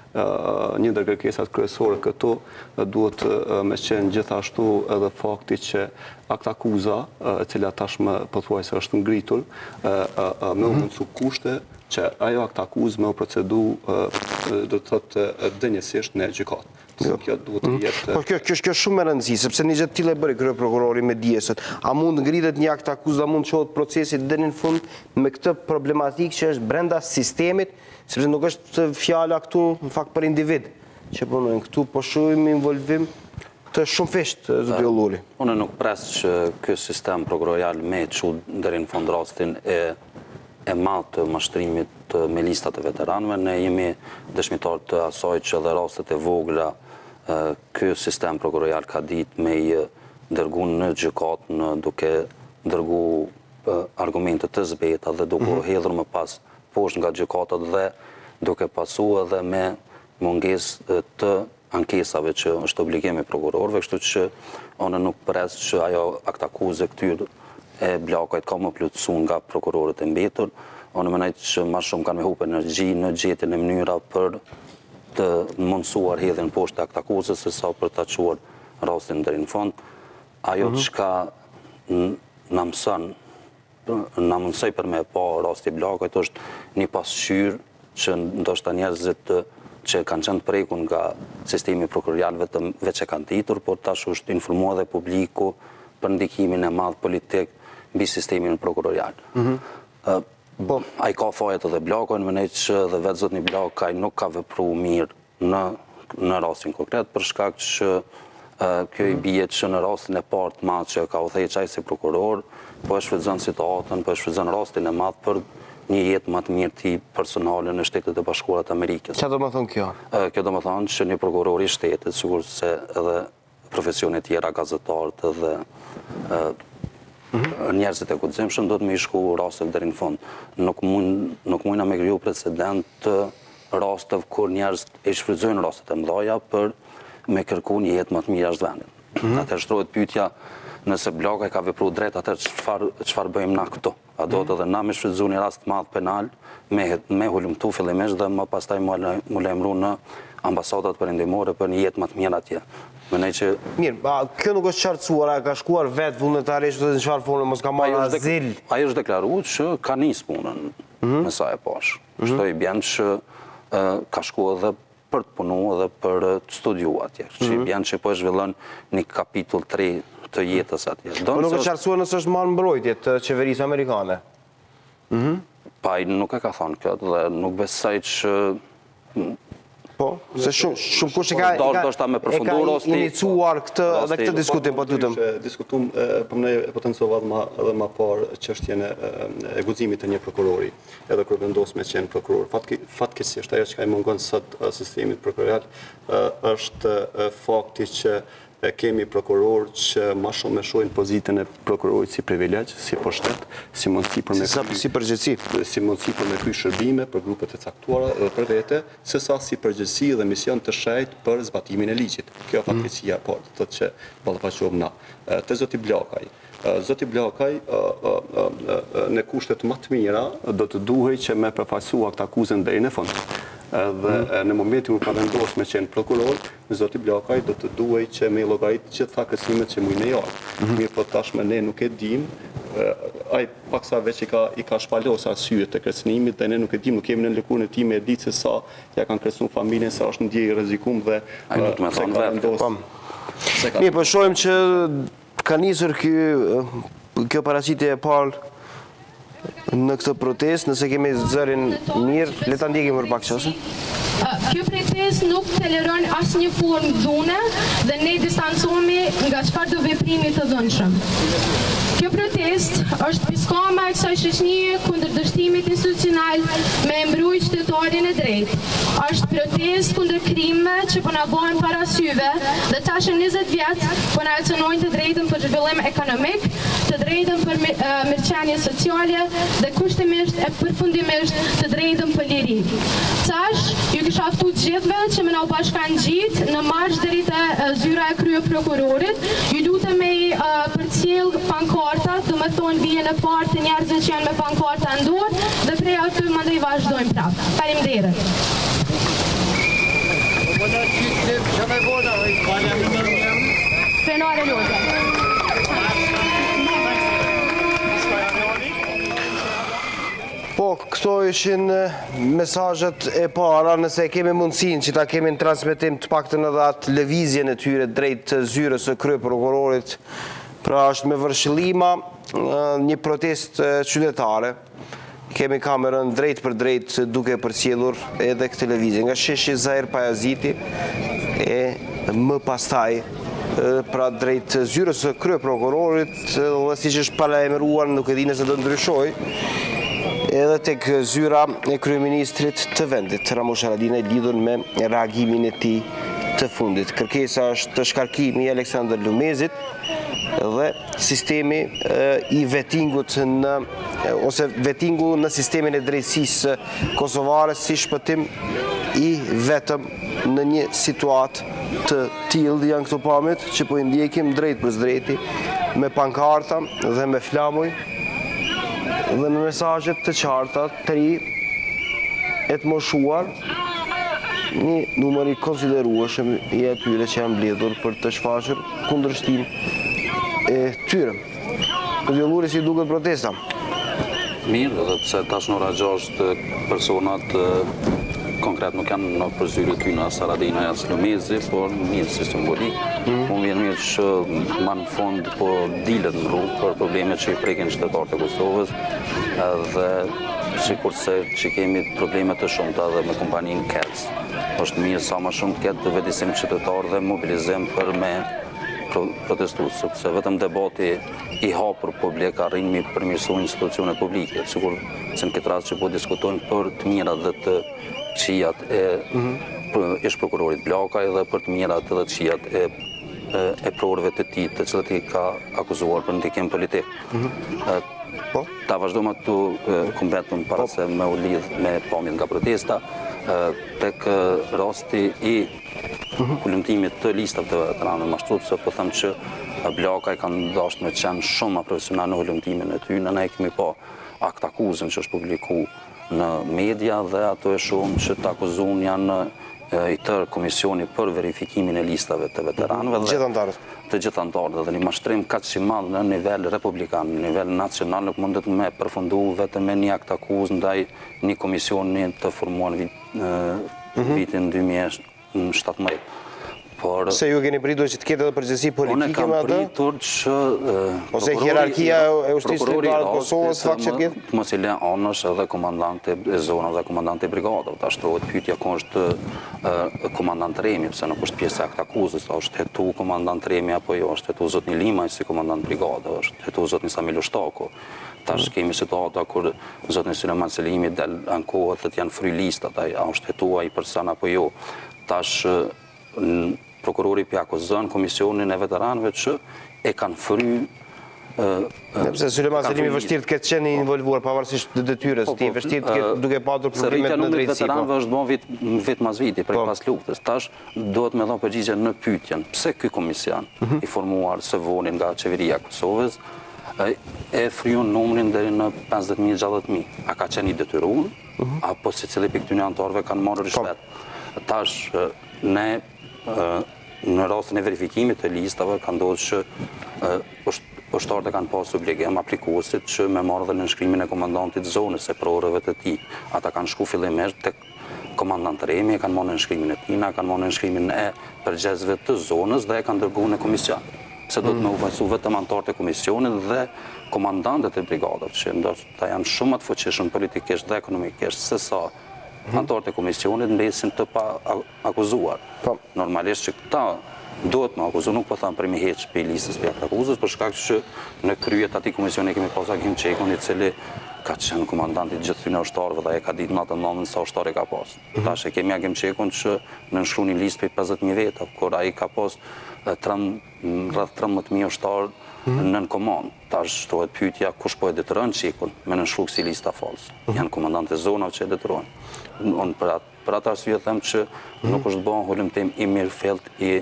Një ndër kërkesat kryesore këtu duhet me qenë gjithashtu edhe fakti që akt akuza, e cila tashmë pothuajse është ngritur, me u mundësu kushte që ajo akt akuz me u procedu do të thotë dënjësisht në gjykatë. Kjo duhet të jetë... Po kjo është shumë e rëndësi, sepse një gjë tillë e bëri krye prokurori me diesët. A mund ngritet një akt akuz dhe mund çohet procesi deri në fund me këtë problematikë që është brenda sistemit, sepse nuk është fjala këtu në fakt për individ që punojnë këtu, po shohim involvim të shumë fesht, zoti Ulluri. Unë nuk pres që ky sistem prokurorial me çu deri në fund rastin e e madh të mashtrimit me listat e veteranëve, ne jemi dëshmitar të asaj që dhe rastet e vogla ky sistem prokurorial ka ditë me i dërgu në gjykatë duke dërgu argumente të zbeta dhe duke hedhur më pas poshtë nga gjykatat dhe duke pasu edhe me mungesë të ankesave që është obligim i prokurorëve, kështu që unë nuk pres që ajo akt akuze këtyre e Bllakajt ka më plotësu nga prokurorët e mbetur. Unë mendoj që më shumë kanë me hup energji në gjetjen e mënyra për të mundësuar hedhjen poshtë akt akuzës se sa për ta çuar rastin deri në fund. Ajo çka na mëson, na mësoi për me pa rasti Bllakajt është një pasqyrë që ndoshta njerëzit që kanë qenë të prekur nga sistemi prokurorial vetëm veç e kanë ditur, por tash është informuar dhe publiku për ndikimin e madh politik mbi sistemin prokurorial. Ai ka fajet edhe Bllakajt, mendoj që edhe vetë zotni Bllakaj nuk ka vepruar mirë në në rastin konkret për shkak që kjo i bie që në rastin e parë të madh që ka u thënë ai si prokuror, po e shfrytëzon situatën, po e shfrytëzon rastin e madh për një jetë më të mirë ti personale në Shtetet e Bashkuara të Amerikës. Çfarë do të thonë kjo? Kjo do të thonë që një prokuror i shtetit, sigurisht se edhe profesione tjera, gazetarët dhe njerëzit e guximshëm do të më shku rastet deri në fund. Nuk mund nuk mundna me kriju precedent të rasteve kur njerëz e shfrytëzojnë rastet e mëdha për me kërku një jetë më të mirë jashtë vendit. Atëherë shtrohet pyetja, nëse Bllakaj ka vepruar drejt, atëherë çfarë çfarë bëjmë na këtu? A do të edhe na me shfrytëzu një rast të madh penal me me hulumtu fillimisht dhe më pastaj mu lajmëru në ambasadat perëndimore për një jetë më të mirë atje. Mendoj që mirë, kjo nuk është qartësuar, a ka shkuar vetë vullnetarisht në çfarë forme mos ka marrë azil. Ai është deklaruar që ka nis punën me sa e pash. Kështu i bën që ka shkuar edhe për të punuar dhe për të studiuar atje. Që i bën që po e zhvillon një kapitull tre të jetës atje. Po nuk është qartësuar nëse është marrë mbrojtje të qeverisë amerikane. Pa ai nuk e ka thënë këtë dhe nuk besoj që po, se shumë shumë kush e ka e ka iniciuar këtë dhe këtë diskutim, po lutem. Diskutum, po ne potencova edhe më parë çështjen e guximit të një prokurori, edhe kur vendos me qenë prokuror. Fatkeqësisht ajo që i mungon sot sistemit prokurorial është fakti që kemi prokuror që ma shumë me shojnë pozitën e prokurorit si privilegj, si pushtet, si mundësi për me si përgjegjësi, si mundësi për me kry shërbime për grupet e caktuara dhe për vete, se sa si përgjegjësi dhe mision të shajt për zbatimin e ligjit. Kjo fatkeqësia po, do të thotë që ballafaqohem na. Te zoti Bllakaj. Zoti Bllakaj në kushtet më të mira do të duhej që me përfaqësua këtë akuzën deri në fund. Dhe në momentin kur ka vendosur me qenë prokuror, zoti Bllakaj do të duhej që me llogarit gjitha kërcënimet që mund në javë. Mirë, po tashmë ne nuk e dim, ai paksa veç i ka i ka shpalos arsyet të kërcënimit dhe ne nuk e dim, nuk kemi në lëkurën e tij me ditë se sa ja kanë kërcënuar familjen, sa është ndjej rrezikum dhe ai do të më thonë vetë. Mirë, po shohim që ka nisur ky kjo paraqitje e parë në këtë protest, nëse kemi zërin mirë, le ta ndjekim për pak qëse. Kjo protest nuk toleron asnjë formë dhune dhe ne distancohemi nga çfarëdo veprimi të dhunshëm. Kjo protest është piskama e kësaj shoqënie kundër dështimit institucional me mbrojtje qytetarin e drejtë. Është protest kundër krimeve që po na bëhen para syve dhe tash në njëzet vjet po na kërcënojnë të drejtën për zhvillim ekonomik, të drejtën për mirëqenie sociale dhe kushtimisht e përfundimisht të drejtën për liri. Tash ju kisha ftu të gjithëve që më na u bashkangjit në marsh deri te zyra e krye prokurorit. Ju lutem me uh, përcjell pankarta, do të thonë vjen në parë të njerëzve që janë me pankarta në dorë dhe prej aty mandej vazhdojmë prapë. Faleminderit. Prenare lutem. Po, këto ishin mesazhet e para, nëse kemi mundësin që ta kemi në transmitim të paktën edhe atë lëvizjen e tyre drejt zyrës së krye prokurorit, pra është me vërshëllima një protest qytetare. Kemi kamerën drejt për drejt duke përcjellur edhe këtë lëvizje nga sheshi Zahir Pajaziti e më pastaj pra drejt zyrës së krye prokurorit, dhe siç është paralajmëruar, nuk e di nëse do ndryshoj, edhe tek zyra e kryeministrit të vendit, Ramush Haradinaj, lidhur me reagimin e tij të fundit. Kërkesa është të shkarkimi i Aleksandër Lumezit dhe sistemi i vetingut në ose vetingu në sistemin e drejtësisë kosovare si shpëtim i vetëm në një situatë të tillë janë këto pamjet që po i ndjekim drejt për drejti me pankarta dhe me flamuj dhe me mesazhet të qarta të ri e të moshuar një numër i konsiderueshëm i atyre që janë mbledhur për të shfaqur kundërshtinë e tyre. Zgjulluri si duket protesta? Mirë, edhe pse tash në ora gjashtë personat konkret nuk janë në përzyrë ty në Haradinaj as Lumezi, por mirë si simbolik. Më vjen mirë që ma në fond po dilet në rrugë për problemet që i prekin qytetarët e Kosovës dhe sikurse që kemi problemet të shumta dhe me kompaninë Kec. Është mirë sa më shumë të ketë të vedisim qytetarë dhe mobilizim për me protestu, sepse vetëm debati i hapur publik arrin mi përmirësu institucionet publike, sikur se në këtë rast që po diskutojnë për të mirat dhe të qijat e ish prokurorit Blakaj dhe për të mirat dhe të qijat e e prorëve të tij, të cilët i ka akuzuar për ndikim politik. Ta vazhdojmë ato kompletën para se me u lidh me pamjen nga protesta, tek rasti i kulumtimit të listave të veteranëve mashtruese, po them që Blakaj kanë dashur me qenë shumë më profesional në kulumtimin e tyre, ne kemi pa akt akuzën që është publikuar në media dhe ato e shumë që të akuzuar janë i tërë komisioni për verifikimin e listave të veteranëve dhe të gjithë antarët dhe një mashtrim kaq i madh në nivel republikan, në nivel nacional nuk mundet me përfundu vetëm me një akt akuzë ndaj një komisioni të formuar në vitin dy mijë e shtatëmbëdhjetë. Se ju keni pritur që të ketë edhe përgjegjësi politike me atë? Unë kam pritur që ose hierarkia e ushtrisë kombëtare të Kosovës fakt që ketë? Mos i lë anësh edhe komandante e zonave dhe komandante e brigadave. Ta shtrohet pyetja ku është komandant Remi, pse nuk është pjesë e akt akuzës, është hetu komandant Remi apo jo, është hetu zotni Limaj si komandant brigade, është hetu zotni Samil Ushtako. Tash kemi situata kur zotni Sulejman Selimi del ankohet se janë fry listat, a është hetuar ai person apo jo. Tash prokurori pi akuzon komisionin e veteranëve që e kanë fry Sepse Sulejman Selimi vështirë të ketë qenë involvuar pavarësisht të detyrës, ti vështirë të ketë duke patur problemet në drejtësi. Se veteranëve është bën vit vit mas viti prej pas luftës. Tash duhet me dhënë përgjigje në pyetjen pse ky komision i formuar së vonin nga qeveria e Kosovës e fryon numrin deri në pesëdhjetë mijë gjashtëdhjetë mijë. A ka qenë i detyruar apo secili pikë këtyre anëtarëve kanë marrë rishpet? Tash ne në rastin e verifikimit të listave ka ndodhur që ushtarët e kanë pasur obligim aplikuesit që me marrë dhe në nënshkrimin e komandantit zonës e prorëve të tij. Ata kanë shku fillimisht tek komandant Remi, e kanë marrë nënshkrimin e tij, kanë marrë nënshkrimin e përgjegjësve të zonës dhe e kanë dërguar në komision. se do të me uvajsu vetëm antarët e komisionit dhe komandantët e brigadave, që ndoshta janë shumë të fuqishëm politikisht dhe ekonomikisht, se sa antarët e komisionit mbesin të pa akuzuar. Normalisht që këta duhet me akuzu, nuk po thamë për mi heq për listës për akuzës, për shkak që në kryet ati komisioni kemi pas Akim Qekun, i cili ka qenë komandantit gjithë fyne ushtarëve dhe e ka ditë natë nëmën sa ushtarë e ka pas. Tash e kemi Akim Qekun që në nëshkru një listë për pesëdhjetë mijë veta, kur a i ka pas rrëth trembëdhjetë mijë ushtarë nën komandë. Tash shtohet pyetja kush po e detyrojnë Qekun me nënshkru kësi lista falsë. Janë komandantë e zonave që e detyrojnë. Unë për atë arsye them që nuk është bën hulumtim i mirëfillt i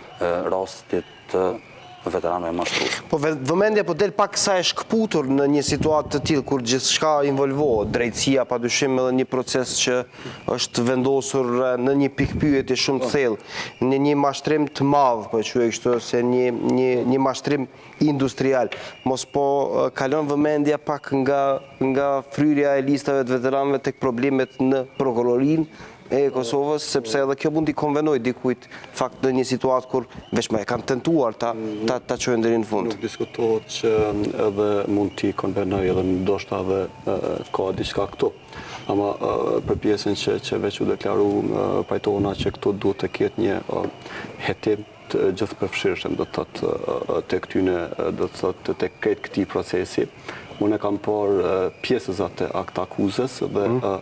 rastit të veteranëve mashtruar. Po vëmendja po del pak sa e shkputur në një situatë të tillë kur gjithçka involvohet, drejtësia padyshim edhe një proces që është vendosur në një pikpyetje shumë të thellë, në një mashtrim të madh, po e quaj kështu, se një një një mashtrim industrial. Mos po kalon vëmendja pak nga nga fryrja e listave të veteranëve tek problemet në prokurorinë e Kosovës, sepse edhe kjo mund t'i konvenoj dikujt fakt në një situatë kur veç me e kanë tentuar ta ta çojnë deri në fund. Nuk diskutohet që edhe mund t'i konvenoj edhe ndoshta edhe ka diçka këtu. Ama për pjesën që që veç u deklaru pajtona që këtu duhet të ketë një hetim të gjithë përfshirshëm, do të thotë të këtyne, do të thotë të këtë këtij procesi. Unë e kam por pjesës atë akt akuzës dhe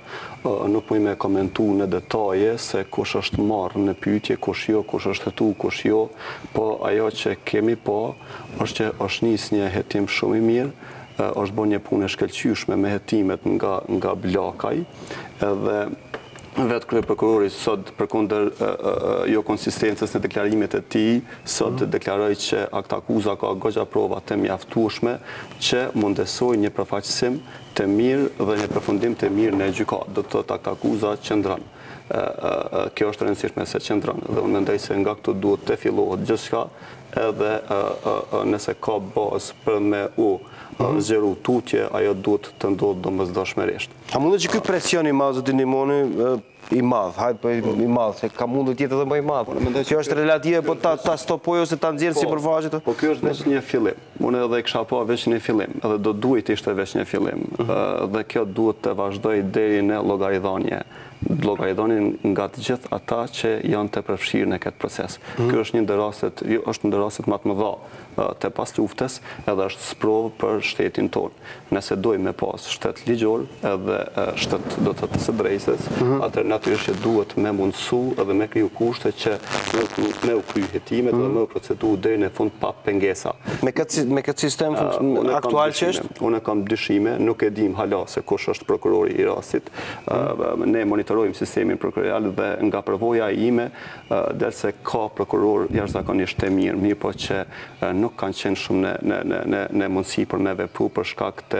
nuk mund me komentu në detaje se kush është marrë në pyetje, kush jo, kush është hetu, kush jo, po ajo që kemi po është që është nis një hetim shumë i mirë, është bërë një punë e shkëlqyeshme me hetimet nga nga Blakaj, edhe vetë krye prokurori sot përkundër jo konsistencës në deklarimet e tij, sot deklaroi që akt akuza ka goxha prova të mjaftueshme që mundesoj një përfaqësim të mirë dhe një përfundim të mirë në gjykatë. Do të thotë akt akuza qëndron. Kjo është e rëndësishme se qëndron dhe unë mendoj se nga këtu duhet të fillohet gjithçka, edhe nëse ka bazë për me u zgjeru tutje, ajo duhet të ndodhë domosdoshmërisht. A mundet që ky presion i madh zoti Nimoni i madh, hajt po i madh, se ka mundur të jetë edhe më i madh. Kjo është relative, po ta ta stopoj ose ta nxjerr sipërfaqe. Po ky është vetëm një fillim. Unë edhe kisha pa vetëm një fillim, edhe do duhet të ishte vetëm një fillim. Dhe kjo duhet të vazhdojë deri në llogaridhënie. Llogaridhënien nga të gjithë ata që janë të përfshirë në këtë proces. Ky është një ndër rastet, është ndër rastet më të mëdha të pas luftës, edhe është sprovë për shtetin tonë. Nëse dojmë me pas shtet ligjor edhe shtet do të të së drejtës, atëherë natyrisht që duhet me mundësu edhe me kriju kushte që me u kry hetimet dhe me u procedu deri në fund pa pengesa. Me këtë me këtë sistem aktual që është, unë kam dyshime, nuk e dim hala se kush është prokurori i rastit. Ne monitorojmë sistemin prokurorial dhe nga përvoja ime derse ka prokuror jashtëzakonisht të mirë, mirë po që nuk kanë qenë shumë në, në, në, në mundësi për me vepru për shkak të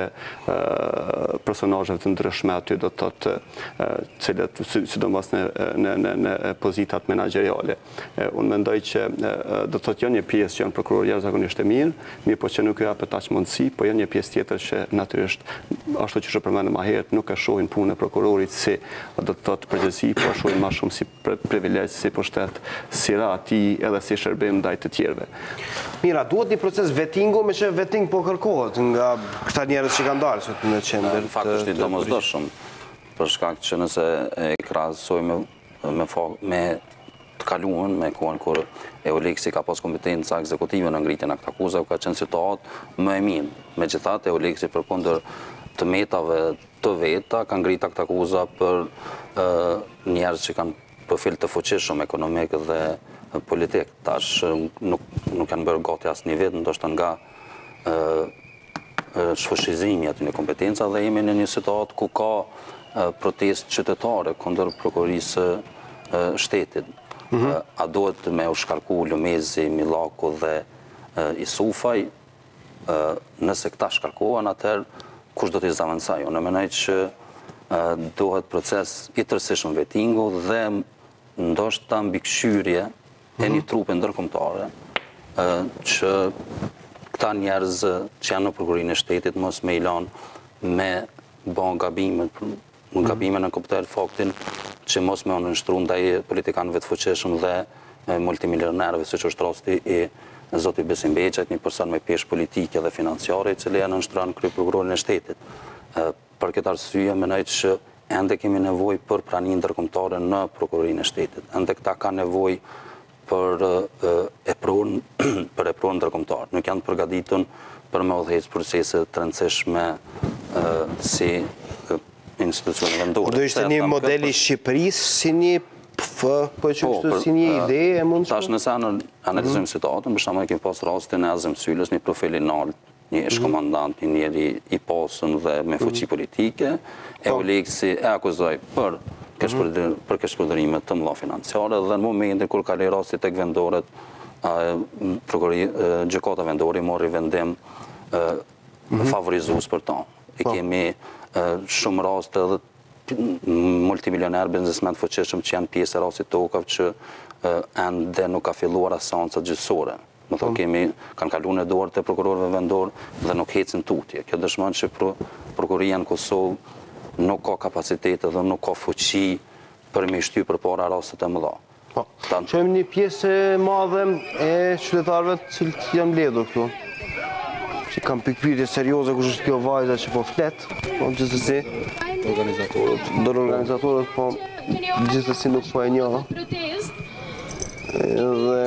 uh, personazheve të ndryshme aty do të thotë cilët sidomos në, në, në, në pozitat menaxheriale. Uh, unë mendoj që uh, do të thotë janë një pjesë që janë prokurorë jashtëzakonisht të mirë, mirë po që nuk ju japet aq mundësi, po janë një pjesë tjetër që natyrisht ashtu që përmendëm më herët nuk e shohin punën e prokurorit si do të thotë përgjegjësi, po e shohin më shumë si privilegj, si pushtet, si ra atij edhe si shërbim ndaj të tjerëve. Mira, duhet një proces vetingu, me që veting po kërkohet nga këta njerëz që kanë dalë sot në qendër. Në fakt është i domosdoshëm, për shkak që nëse e krahasoj me me me të kaluar me kohën kur Euleksi ka pas kompetenca ekzekutive në ngritjen e aktakuzave, ka qenë situatë më e mirë. Megjithatë, Euleksi përkundër të metave të veta ka ngrit aktakuza për njerëz që kanë profil të fuqishëm ekonomik dhe politik. Tash nuk nuk kanë bërë gati asnjë vit, ndoshta nga shfushizimi aty në kompetenca dhe jemi në një situatë ku ka protestë qytetare kundër prokurorisë shtetit. A duhet me u shkarku Lumezi, Millaku dhe Isufaj? Nëse këta shkarkohen, atëherë kush do t'i zavancaj? Unë mendoj që duhet proces i tërësishëm vetingu dhe ndoshta mbikëqyrje e një trupe ndërkombëtare që këta njerëz që janë në prokurorinë e shtetit mos me i lanë me bën gabime, gabime në kuptuar faktin që mos me u nënshtru ndaj politikanëve të fuqishëm dhe multimilionerëve, siç është rasti i zoti Besim Beqajt, një person me peshë politike dhe financiare, i cili e nënshtron kryeprokurorin e shtetit. Për këtë arsye, mendoj që ende kemi nevojë për praninë ndërkombëtare në prokurorinë e shtetit. Ende këta kanë nevojë për e pronë për e pronë ndërkombëtare. Nuk janë të përgatitur për me udhëhecë procese të rëndësishme si institucione vendore. Do ishte një model i Shqipërisë si një po që kështu si një ide e mund tash nëse analizojmë situatën, për shembull kemi pas rastin e Azem Sylës, një profil i lartë, një ish-komandant, një njeri i pasur dhe me fuqi politike, e Oleksi e akuzoi për për keqpërdorime të mëdha financiare dhe në momentin kur kaloi rasti tek vendorët, gjykata vendore mori vendim favorizues për ta. E kemi shumë raste edhe multimilioner biznesmen të fuqishëm që janë pjesë e rastit Tokov që ende nuk ka filluar aseanca gjyqësore. Më thonë kemi kanë kaluar në dorë të prokurorëve vendor dhe nuk ecin tutje. Kjo dëshmon që prokuroria në Kosovë nuk ka kapacitet dhe nuk ka fuqi për me shty përpara rastet e mëdha. Qojmë një pjesë e madhe e qytetarëve të cilët janë mbledhur këtu. Që kanë pikpyetje serioze kush është kjo vajza që po flet, po gjithsesi organizatorët, dorë organizatorët po gjithsesi nuk po e njoh. Edhe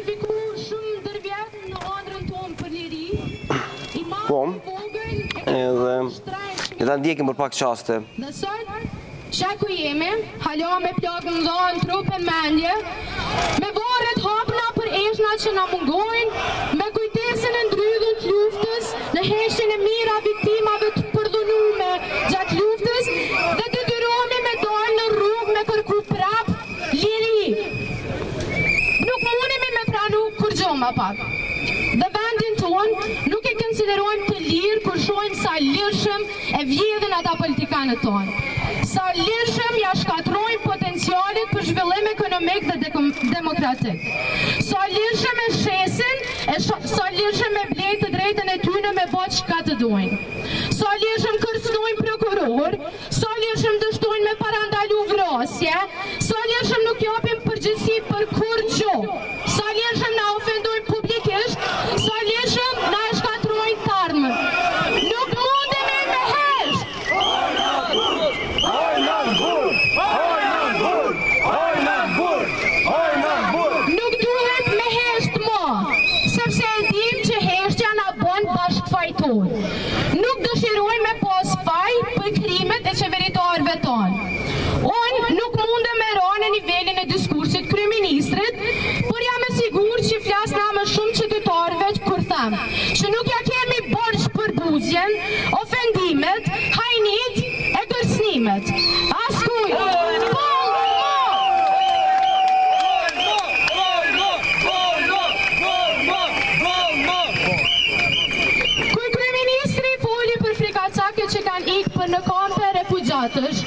po, edhe ne ta ndjekim për pak qaste. Që ku jemi, halo me plakën dhënë, trupën mendje, me varet hapna për eshna që na mungojnë, me kujtesin e ndrydhën të luftës, në heshin e mira viktimave të përdhunume gjatë luftës, dhe të dyrohemi me dalë në rrugë me kërku prap liri. Nuk mundemi me pranu kur gjoma pak. Dhe vendin tonë nuk e konsiderojmë të lirë kur shojmë sa lirshëm e vjedhin ata politikanët tonë. Sa lirshëm ja shkatrojnë potencialit për zhvillim ekonomik dhe demokratik. Sa lirshëm e shesin, sa lirshëm e blejtë të drejtën e tyne me bëtë çka të dojnë. Sa lirshëm kërcënojnë prokuror, sa lirshëm dështojnë me parandalu vrasje, sa lirshëm nuk japim përgjegjësi për kur gjo, sa lirshëm na ofendojnë publikisht, sa lirshëm na e shkatrojnë të ardhmen. Nuk mundemi me hesht! Nuk duhet me hesht mo, sepse e dim që heshtja na bën bashkëfajtor. Nuk dëshiroj me pas faj për krimet e qeveritarëve tonë. Unë nuk mundem me ra në nivelin e diskursit kryeministrit, por jam e sigur që flas na më shumë qytetarëve kur them që nuk ja kemi borx për buzjen, ofendimet, hajnit e kërcënimet. Askuj! Kur kryeministri foli për frikacake që kanë ikë për në kampe refugjatësh,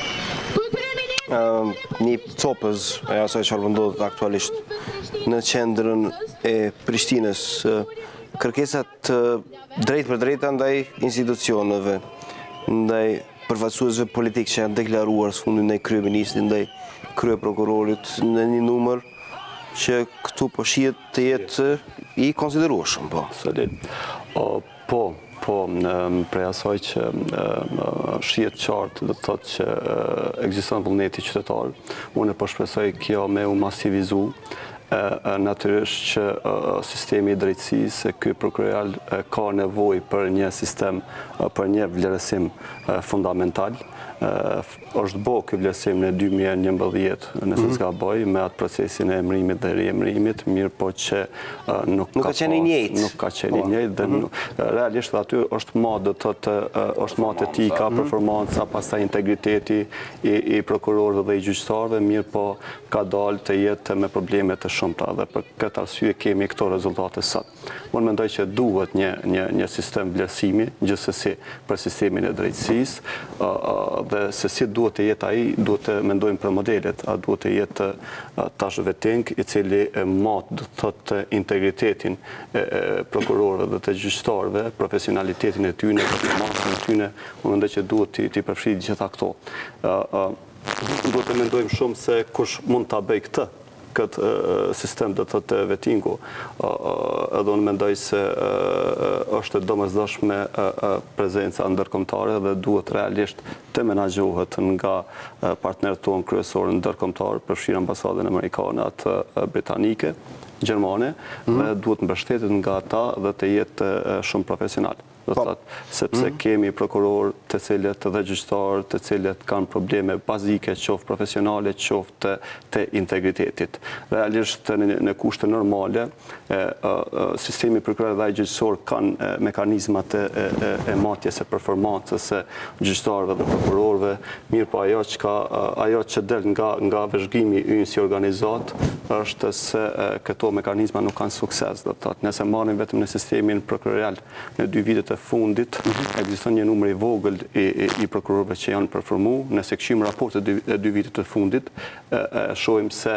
një copës e asaj çfarë ndodhet aktualisht në qendrën e Prishtinës, kërkesat drejt për drejta ndaj institucioneve, ndaj përfaqësuesve politikë që janë deklaruar së fundit ndaj kryeministrit, ndaj kryeprokurorit në një numër që këtu po shihet të jetë i konsiderueshëm, po. Po, po, prej asaj që shihet qartë, do të thotë që ekziston vullneti qytetar. Unë po shpresoj kjo me u masivizu, natyrisht që sistemi i drejtësisë, ky prokurorial ka nevojë për një sistem, për një vlerësim fundamental. është bo ky vlerësim në dy mijë e njëmbëdhjetë, nëse s'ka bëj, me atë procesin e emërimit dhe riemërimit, mirë po që nuk ka qenë i njëjtë. Nuk ka qenë i njëjtë dhe realisht aty është ma do të të është ma etika, performanca, pastaj integriteti i prokurorëve dhe i gjyqtarëve, mirë po ka dalë të jetë me probleme të shumta dhe për këtë arsye kemi këto rezultate sot. Unë mendoj që duhet një një një sistem vlerësimi gjithsesi për sistemin e drejtësisë dhe se si duhet të jetë ai, duhet të mendojmë për modelet, a duhet të jetë tash vetënk i cili mat do të thotë integritetin e prokurorëve dhe të gjyqtarëve, profesionalitetin e tyre, performancën e tyre, unë mendoj që duhet të të përfshijë gjitha këto. Duhet të mendojmë shumë se kush mund ta bëjë këtë. këtë sistem dhe të vetingu, edhe unë mendoj se është domosdoshme prezenca ndërkombëtare dhe duhet realisht të menaxhohet nga partnerët tonë kryesorë ndërkombëtar, përfshirë ambasadën amerikane, atë britanike, gjermane, dhe duhet mbështetet nga ata dhe të jetë shumë profesional. Sepse kemi prokuror të cilët dhe gjyqtar të cilët kanë probleme bazike, qoftë profesionale, qoftë të integritetit. Realisht në kushte normale, sistemi prokuror dhe gjyqësor kanë mekanizmat e matjes e performancës e gjyqtarëve dhe prokurorëve, mirë po ajo që del nga vëzhgimi ynë si organizat është se këto mekanizma nuk kanë sukses. Nëse marrim vetëm në sistemin prokurorial në dy vitet e fundit, ekziston një numër i vogël i prokurorëve që janë performu. Nëse këshim raportet e dy vitet e fundit, shohim se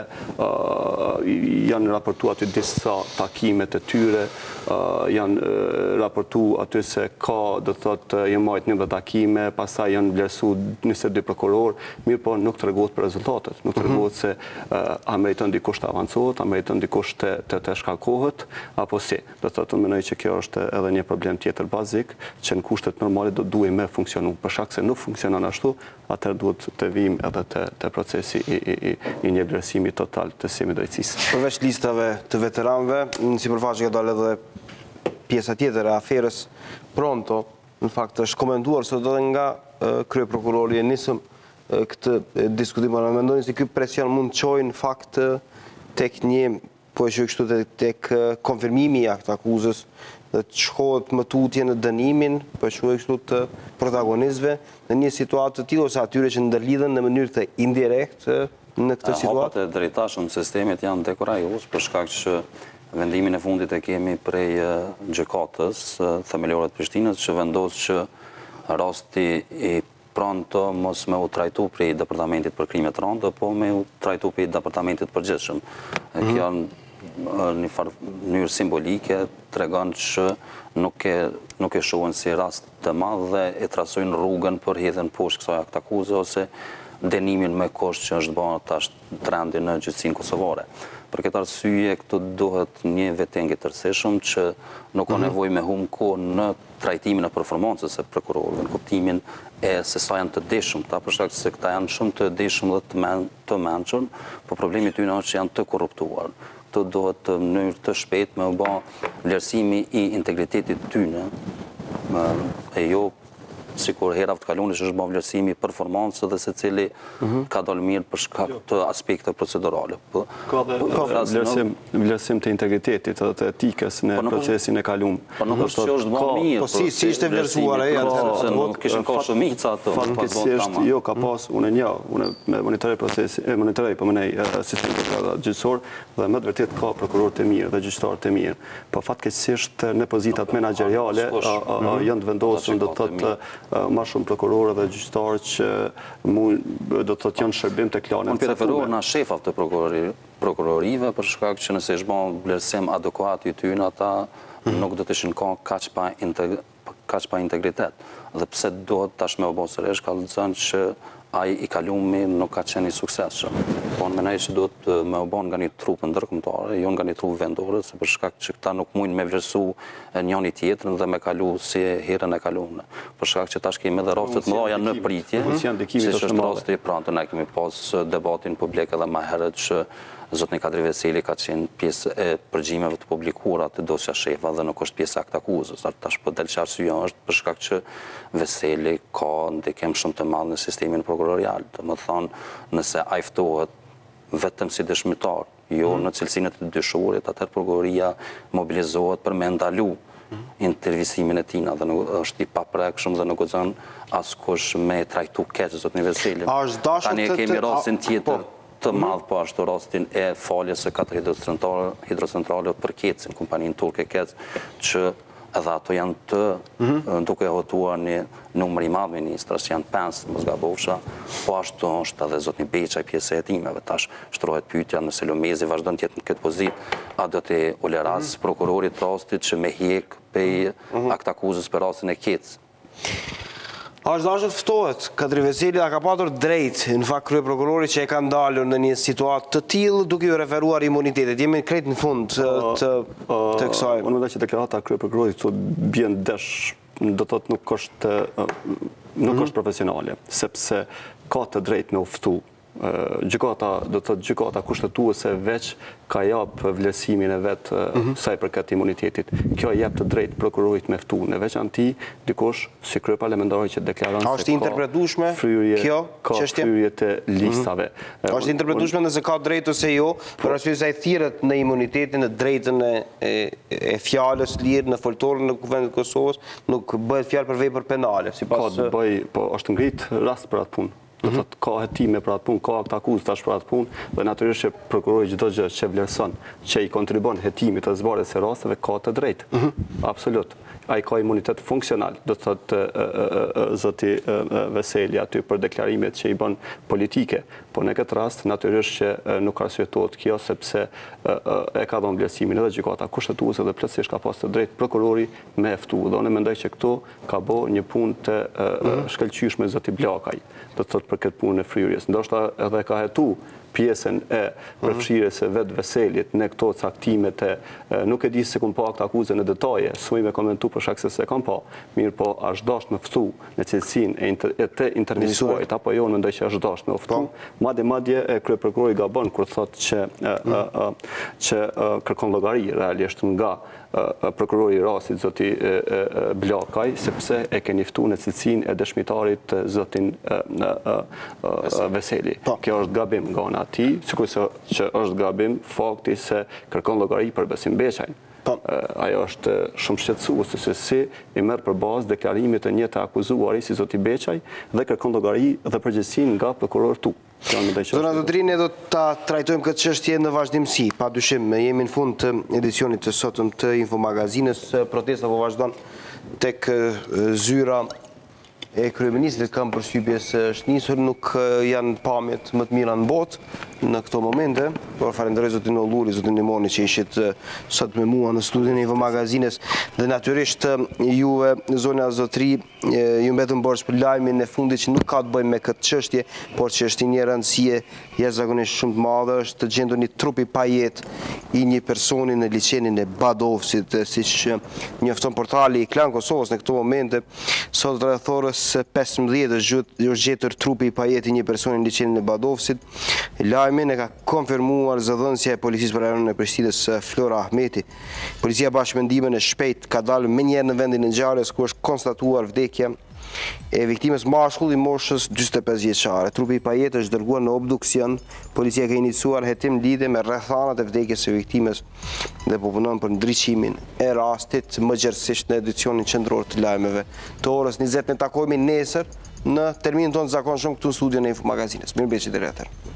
janë raportu aty disa takimet e tyre, janë raportu aty se ka, do thotë, janë marrë njëmbëdhjetë takime, pastaj janë vlerësu njëzet e dy prokuror, mirë po nuk tregohet për rezultatet, nuk tregohet se a meriton dikush të avancohet, a meriton dikush të shkarkohet, apo si. Do thotë, unë mendoj që kjo është edhe një problem tjetër bazik, që në kushtet normale do duhet me funksionu. Për shkak se nuk funksionon ashtu, atëherë duhet të vim edhe të procesi i një vlerësimi total të sistemit drejtësisë. Përveç listave të veteranëve, në sipërfaqe ka dalë edhe pjesa tjetër e aferës Pronto, në fakt është komentuar sot edhe nga kryeprokurori e nisëm këtë diskutim. Në mendoni se ky presion mund të çojë në fakt tek një, po e shoh kështu, tek konfirmimi i akt akuzës, dhe të shkohet më tutje në dënimin, po e shoh kështu, të protagonistëve në një situatë të tillë ose atyre që ndërlidhen në mënyrë të indirekte në këtë situatë? Hapat e drejtashëm të sistemit janë dekorajos, për shkak që vendimin e fundit e kemi prej gjykatës themelore të Prishtinës, që vendos që rasti i Pronto mos me u trajtu prej departamentit për krime të rënda, po me u trajtu prej departamentit përgjithshëm. Kjo në një mënyrë simbolike tregon që nuk e shohin si rast të madh dhe e trasojnë rrugën për hedhjen poshtë kësaj akt akuze ose dënimin me kusht që është bërë tash trendi në gjyqësinë kosovare. Për këtë arsye, këtu duhet një vetëngje të rëndësishme që nuk ka nevojë me humb kohë në trajtimin e performancës së prokurorëve, në kuptimin e se sa janë të dishëm, ta për shkak se këta janë shumë të dishëm dhe të mençur, por problemi tyre është që janë të korruptuar. Këtu duhet në mënyrë të shpejtë me u bë vlerësimi i integritetit tyre, e jo sikur herave të kaluara është bërë vlerësimi i performancës dhe secili ka dalë mirë për shkak të aspekte procedurale. Ka dhe vlerësim të integritetit dhe të etikës në procesin e kaluar. Po nuk është që është bërë mirë. Po si ishte vlerësuar ai atë? Nuk kishin ka shumica ato. Fatkeqësisht jo ka pas unë një, unë me monitoroj procesi, e monitoroj po më nej sistemin gjyqësor dhe më të vërtet ka prokurorë të mirë dhe gjyqtarë të mirë. Po fatkeqësisht në pozitat menaxheriale janë të vendosur do të thotë ma shumë prokurorë dhe gjyqtarë që do të thotë janë shërbim të klanet. Unë preferohet nga shefat të prokurorive për shkak që nëse është bën vlerësim adekuat i tyre, ata nuk do të ishin kaq pa kaq pa integritet. Dhe pse duhet tash me u bë sërish kallëzon që ai i kalumi nuk ka qenë i suksesshëm. Po në mendoj që duhet me u bë nga një trup ndërkombëtar, jo nga një trup vendor, se për shkak që këta nuk mundin me vlerësu njëri tjetrin dhe me kalu si herën e kaluar. Për shkak që tash kemi edhe raste të mëdha në pritje, si është rasti i Pronto, ne kemi pas debatin publik edhe më herët që Zotni Kadri Veseli ka qenë pjesë e përgjimeve të publikuara të dosja shefa dhe nuk është pjesë akt akuzës. Tash po del që arsyeja është për shkak që Veseli ka ndikim shumë të madh në sistemin prokurorial. Domethënë, nëse ai ftohet vetëm si dëshmitar, jo në cilësinë të dyshuarit, atëherë prokuroria mobilizohet për me ndalu intervistimin e tina dhe është i paprekshëm dhe nuk guxon askush me trajtu keq Zotni Veseli. Tani kemi rastin tjetër të madh, po ashtu rastin e faljes së katër hidrocentrale për Kecin, kompaninë turke Kec, që edhe ato janë të duke hotuar një numër i madh ministrash, janë pesë, mos gabofsha, po ashtu është edhe Zotni Beçaj pjesë e hetimeve. Tash shtrohet pyetja nëse Lomezi vazhdon të jetë në këtë pozitë, a do të ulë rast prokurorit rastit që me hjek pe akt akuzës për rastin e Kec. Është dashur të ftohet, Kadri Veseli ka patur drejt, në fakt krye prokurori që e ka ndalur në një situatë të tillë duke ju referuar imunitetit. Jemi krejt në fund të të kësaj. Unë mendoj që deklarata e krye prokurorit këtu bjen desh, do të thotë nuk është nuk është profesionale, sepse ka të drejtë me u ftu. Gjykata, do të thotë gjykata kushtetuese veç ka jap vlerësimin e vet sa i përket imunitetit. Kjo jep të drejtë prokurorit me ftu. Në veçanti dikush si krye parlamentari që deklaron se është interpretueshme kjo çështje fryrje të listave. Është interpretueshme nëse ka drejtë ose jo, për arsye se ai thirret në imunitetin, në drejtën e fjalës lirë në foltorin në Kuvendin e Kosovës, nuk bëhet fjalë për vepër penale, sipas ka të bëj, po është ngrit rast për atë punë. Do të thotë ka hetime për atë punë, ka akt akuzë tash për atë punë, dhe natyrisht që prokurori çdo gjë që vlerëson, që i kontribon hetimit të zvarjes së rasteve ka të drejtë. Absolut. Ai ka imunitet funksional, do të thotë zoti Veseli aty për deklarimet që i bën politike, po në këtë rast natyrisht që nuk arsyetohet kjo sepse e ka dhënë vlerësimin edhe gjykata kushtetuese dhe plotësisht ka pas të drejtë prokurori me ftu. Dhe unë mendoj që këtu ka bërë një punë të shkëlqyeshme zoti Blakaj, do të thotë për këtë punë e fryrjes. Ndoshta edhe ka hetu pjesën e përfshirjes së vet Veselit në këto caktimet e nuk e di se kum pa akt akuzë në detaje, s'u me komentu për shkak se se kam pa, mirë po është dashur me ftu në cilësinë e të intervistuarit apo jo, mendoj që është dashur me ftu. Madje madje e krye prokurori gabon kur thotë që që kërkon llogari realisht nga prokurori i rastit zoti Blakaj, sepse e keni ftuar në cilësinë e dëshmitarit zotin Veseli. Kjo është gabim nga ana e tij, sikurse që është gabim fakti se kërkon llogari për Besim Beçajn. Ajo është shumë shqetësuese se si i merr për bazë deklarimet e një të akuzuarit si zoti Beçaj dhe kërkon llogari dhe përgjegjësinë nga prokurori tu. Zona Zotri, ne do ta trajtojmë këtë çështje në vazhdimsi. Padyshim, jemi në fund të edicionit të sotëm të Infomagazinës. Protesta po vazhdon tek zyra e kryeministrit, kam përshtypje se është nisur, nuk janë pamjet më të mira në botë në këto momente, por falenderoj zotin Olluri, zotin Nimoni që ishit sot me mua në studion e Infomagazinës dhe natyrisht juve zona Zotri ju mbetëm borxh për lajmin e fundit që nuk ka të bëjë me këtë çështje, por që është një rëndësie jashtëzakonisht shumë të madhe, është gjendur një trup i pajetë i një personi në liçenin e Badovsit, siç njofton portali Klan Kosovës në këto momente. Sot rreth orës pesëmbëdhjetë është gjetur trupi i pajetë i një personi në liçenin e Badovsit. Lajmin e ka konfirmuar zëdhënësja e policisë për rajonin e Prishtinës Flora Ahmeti. Policia bashkë me ndihmën e shpejtë ka dalë menjëherë në vendin e ngjarjes ku është konstatuar vdekja e viktimës mashkull i moshës gjysmë e pesë vjeçare. Trupi i pajetë është dërguar në obduksion. Policia ka iniciuar hetim lidhje me rrethanat e vdekjes së viktimës dhe po punon për ndriçimin e rastit më gjerësisht në edicionin qendror të lajmeve të orës njëzet. Ne takohemi nesër në terminin tonë zakonshëm këtu në studion e Infomagazinës. Mirëmbëngjes deri atëherë.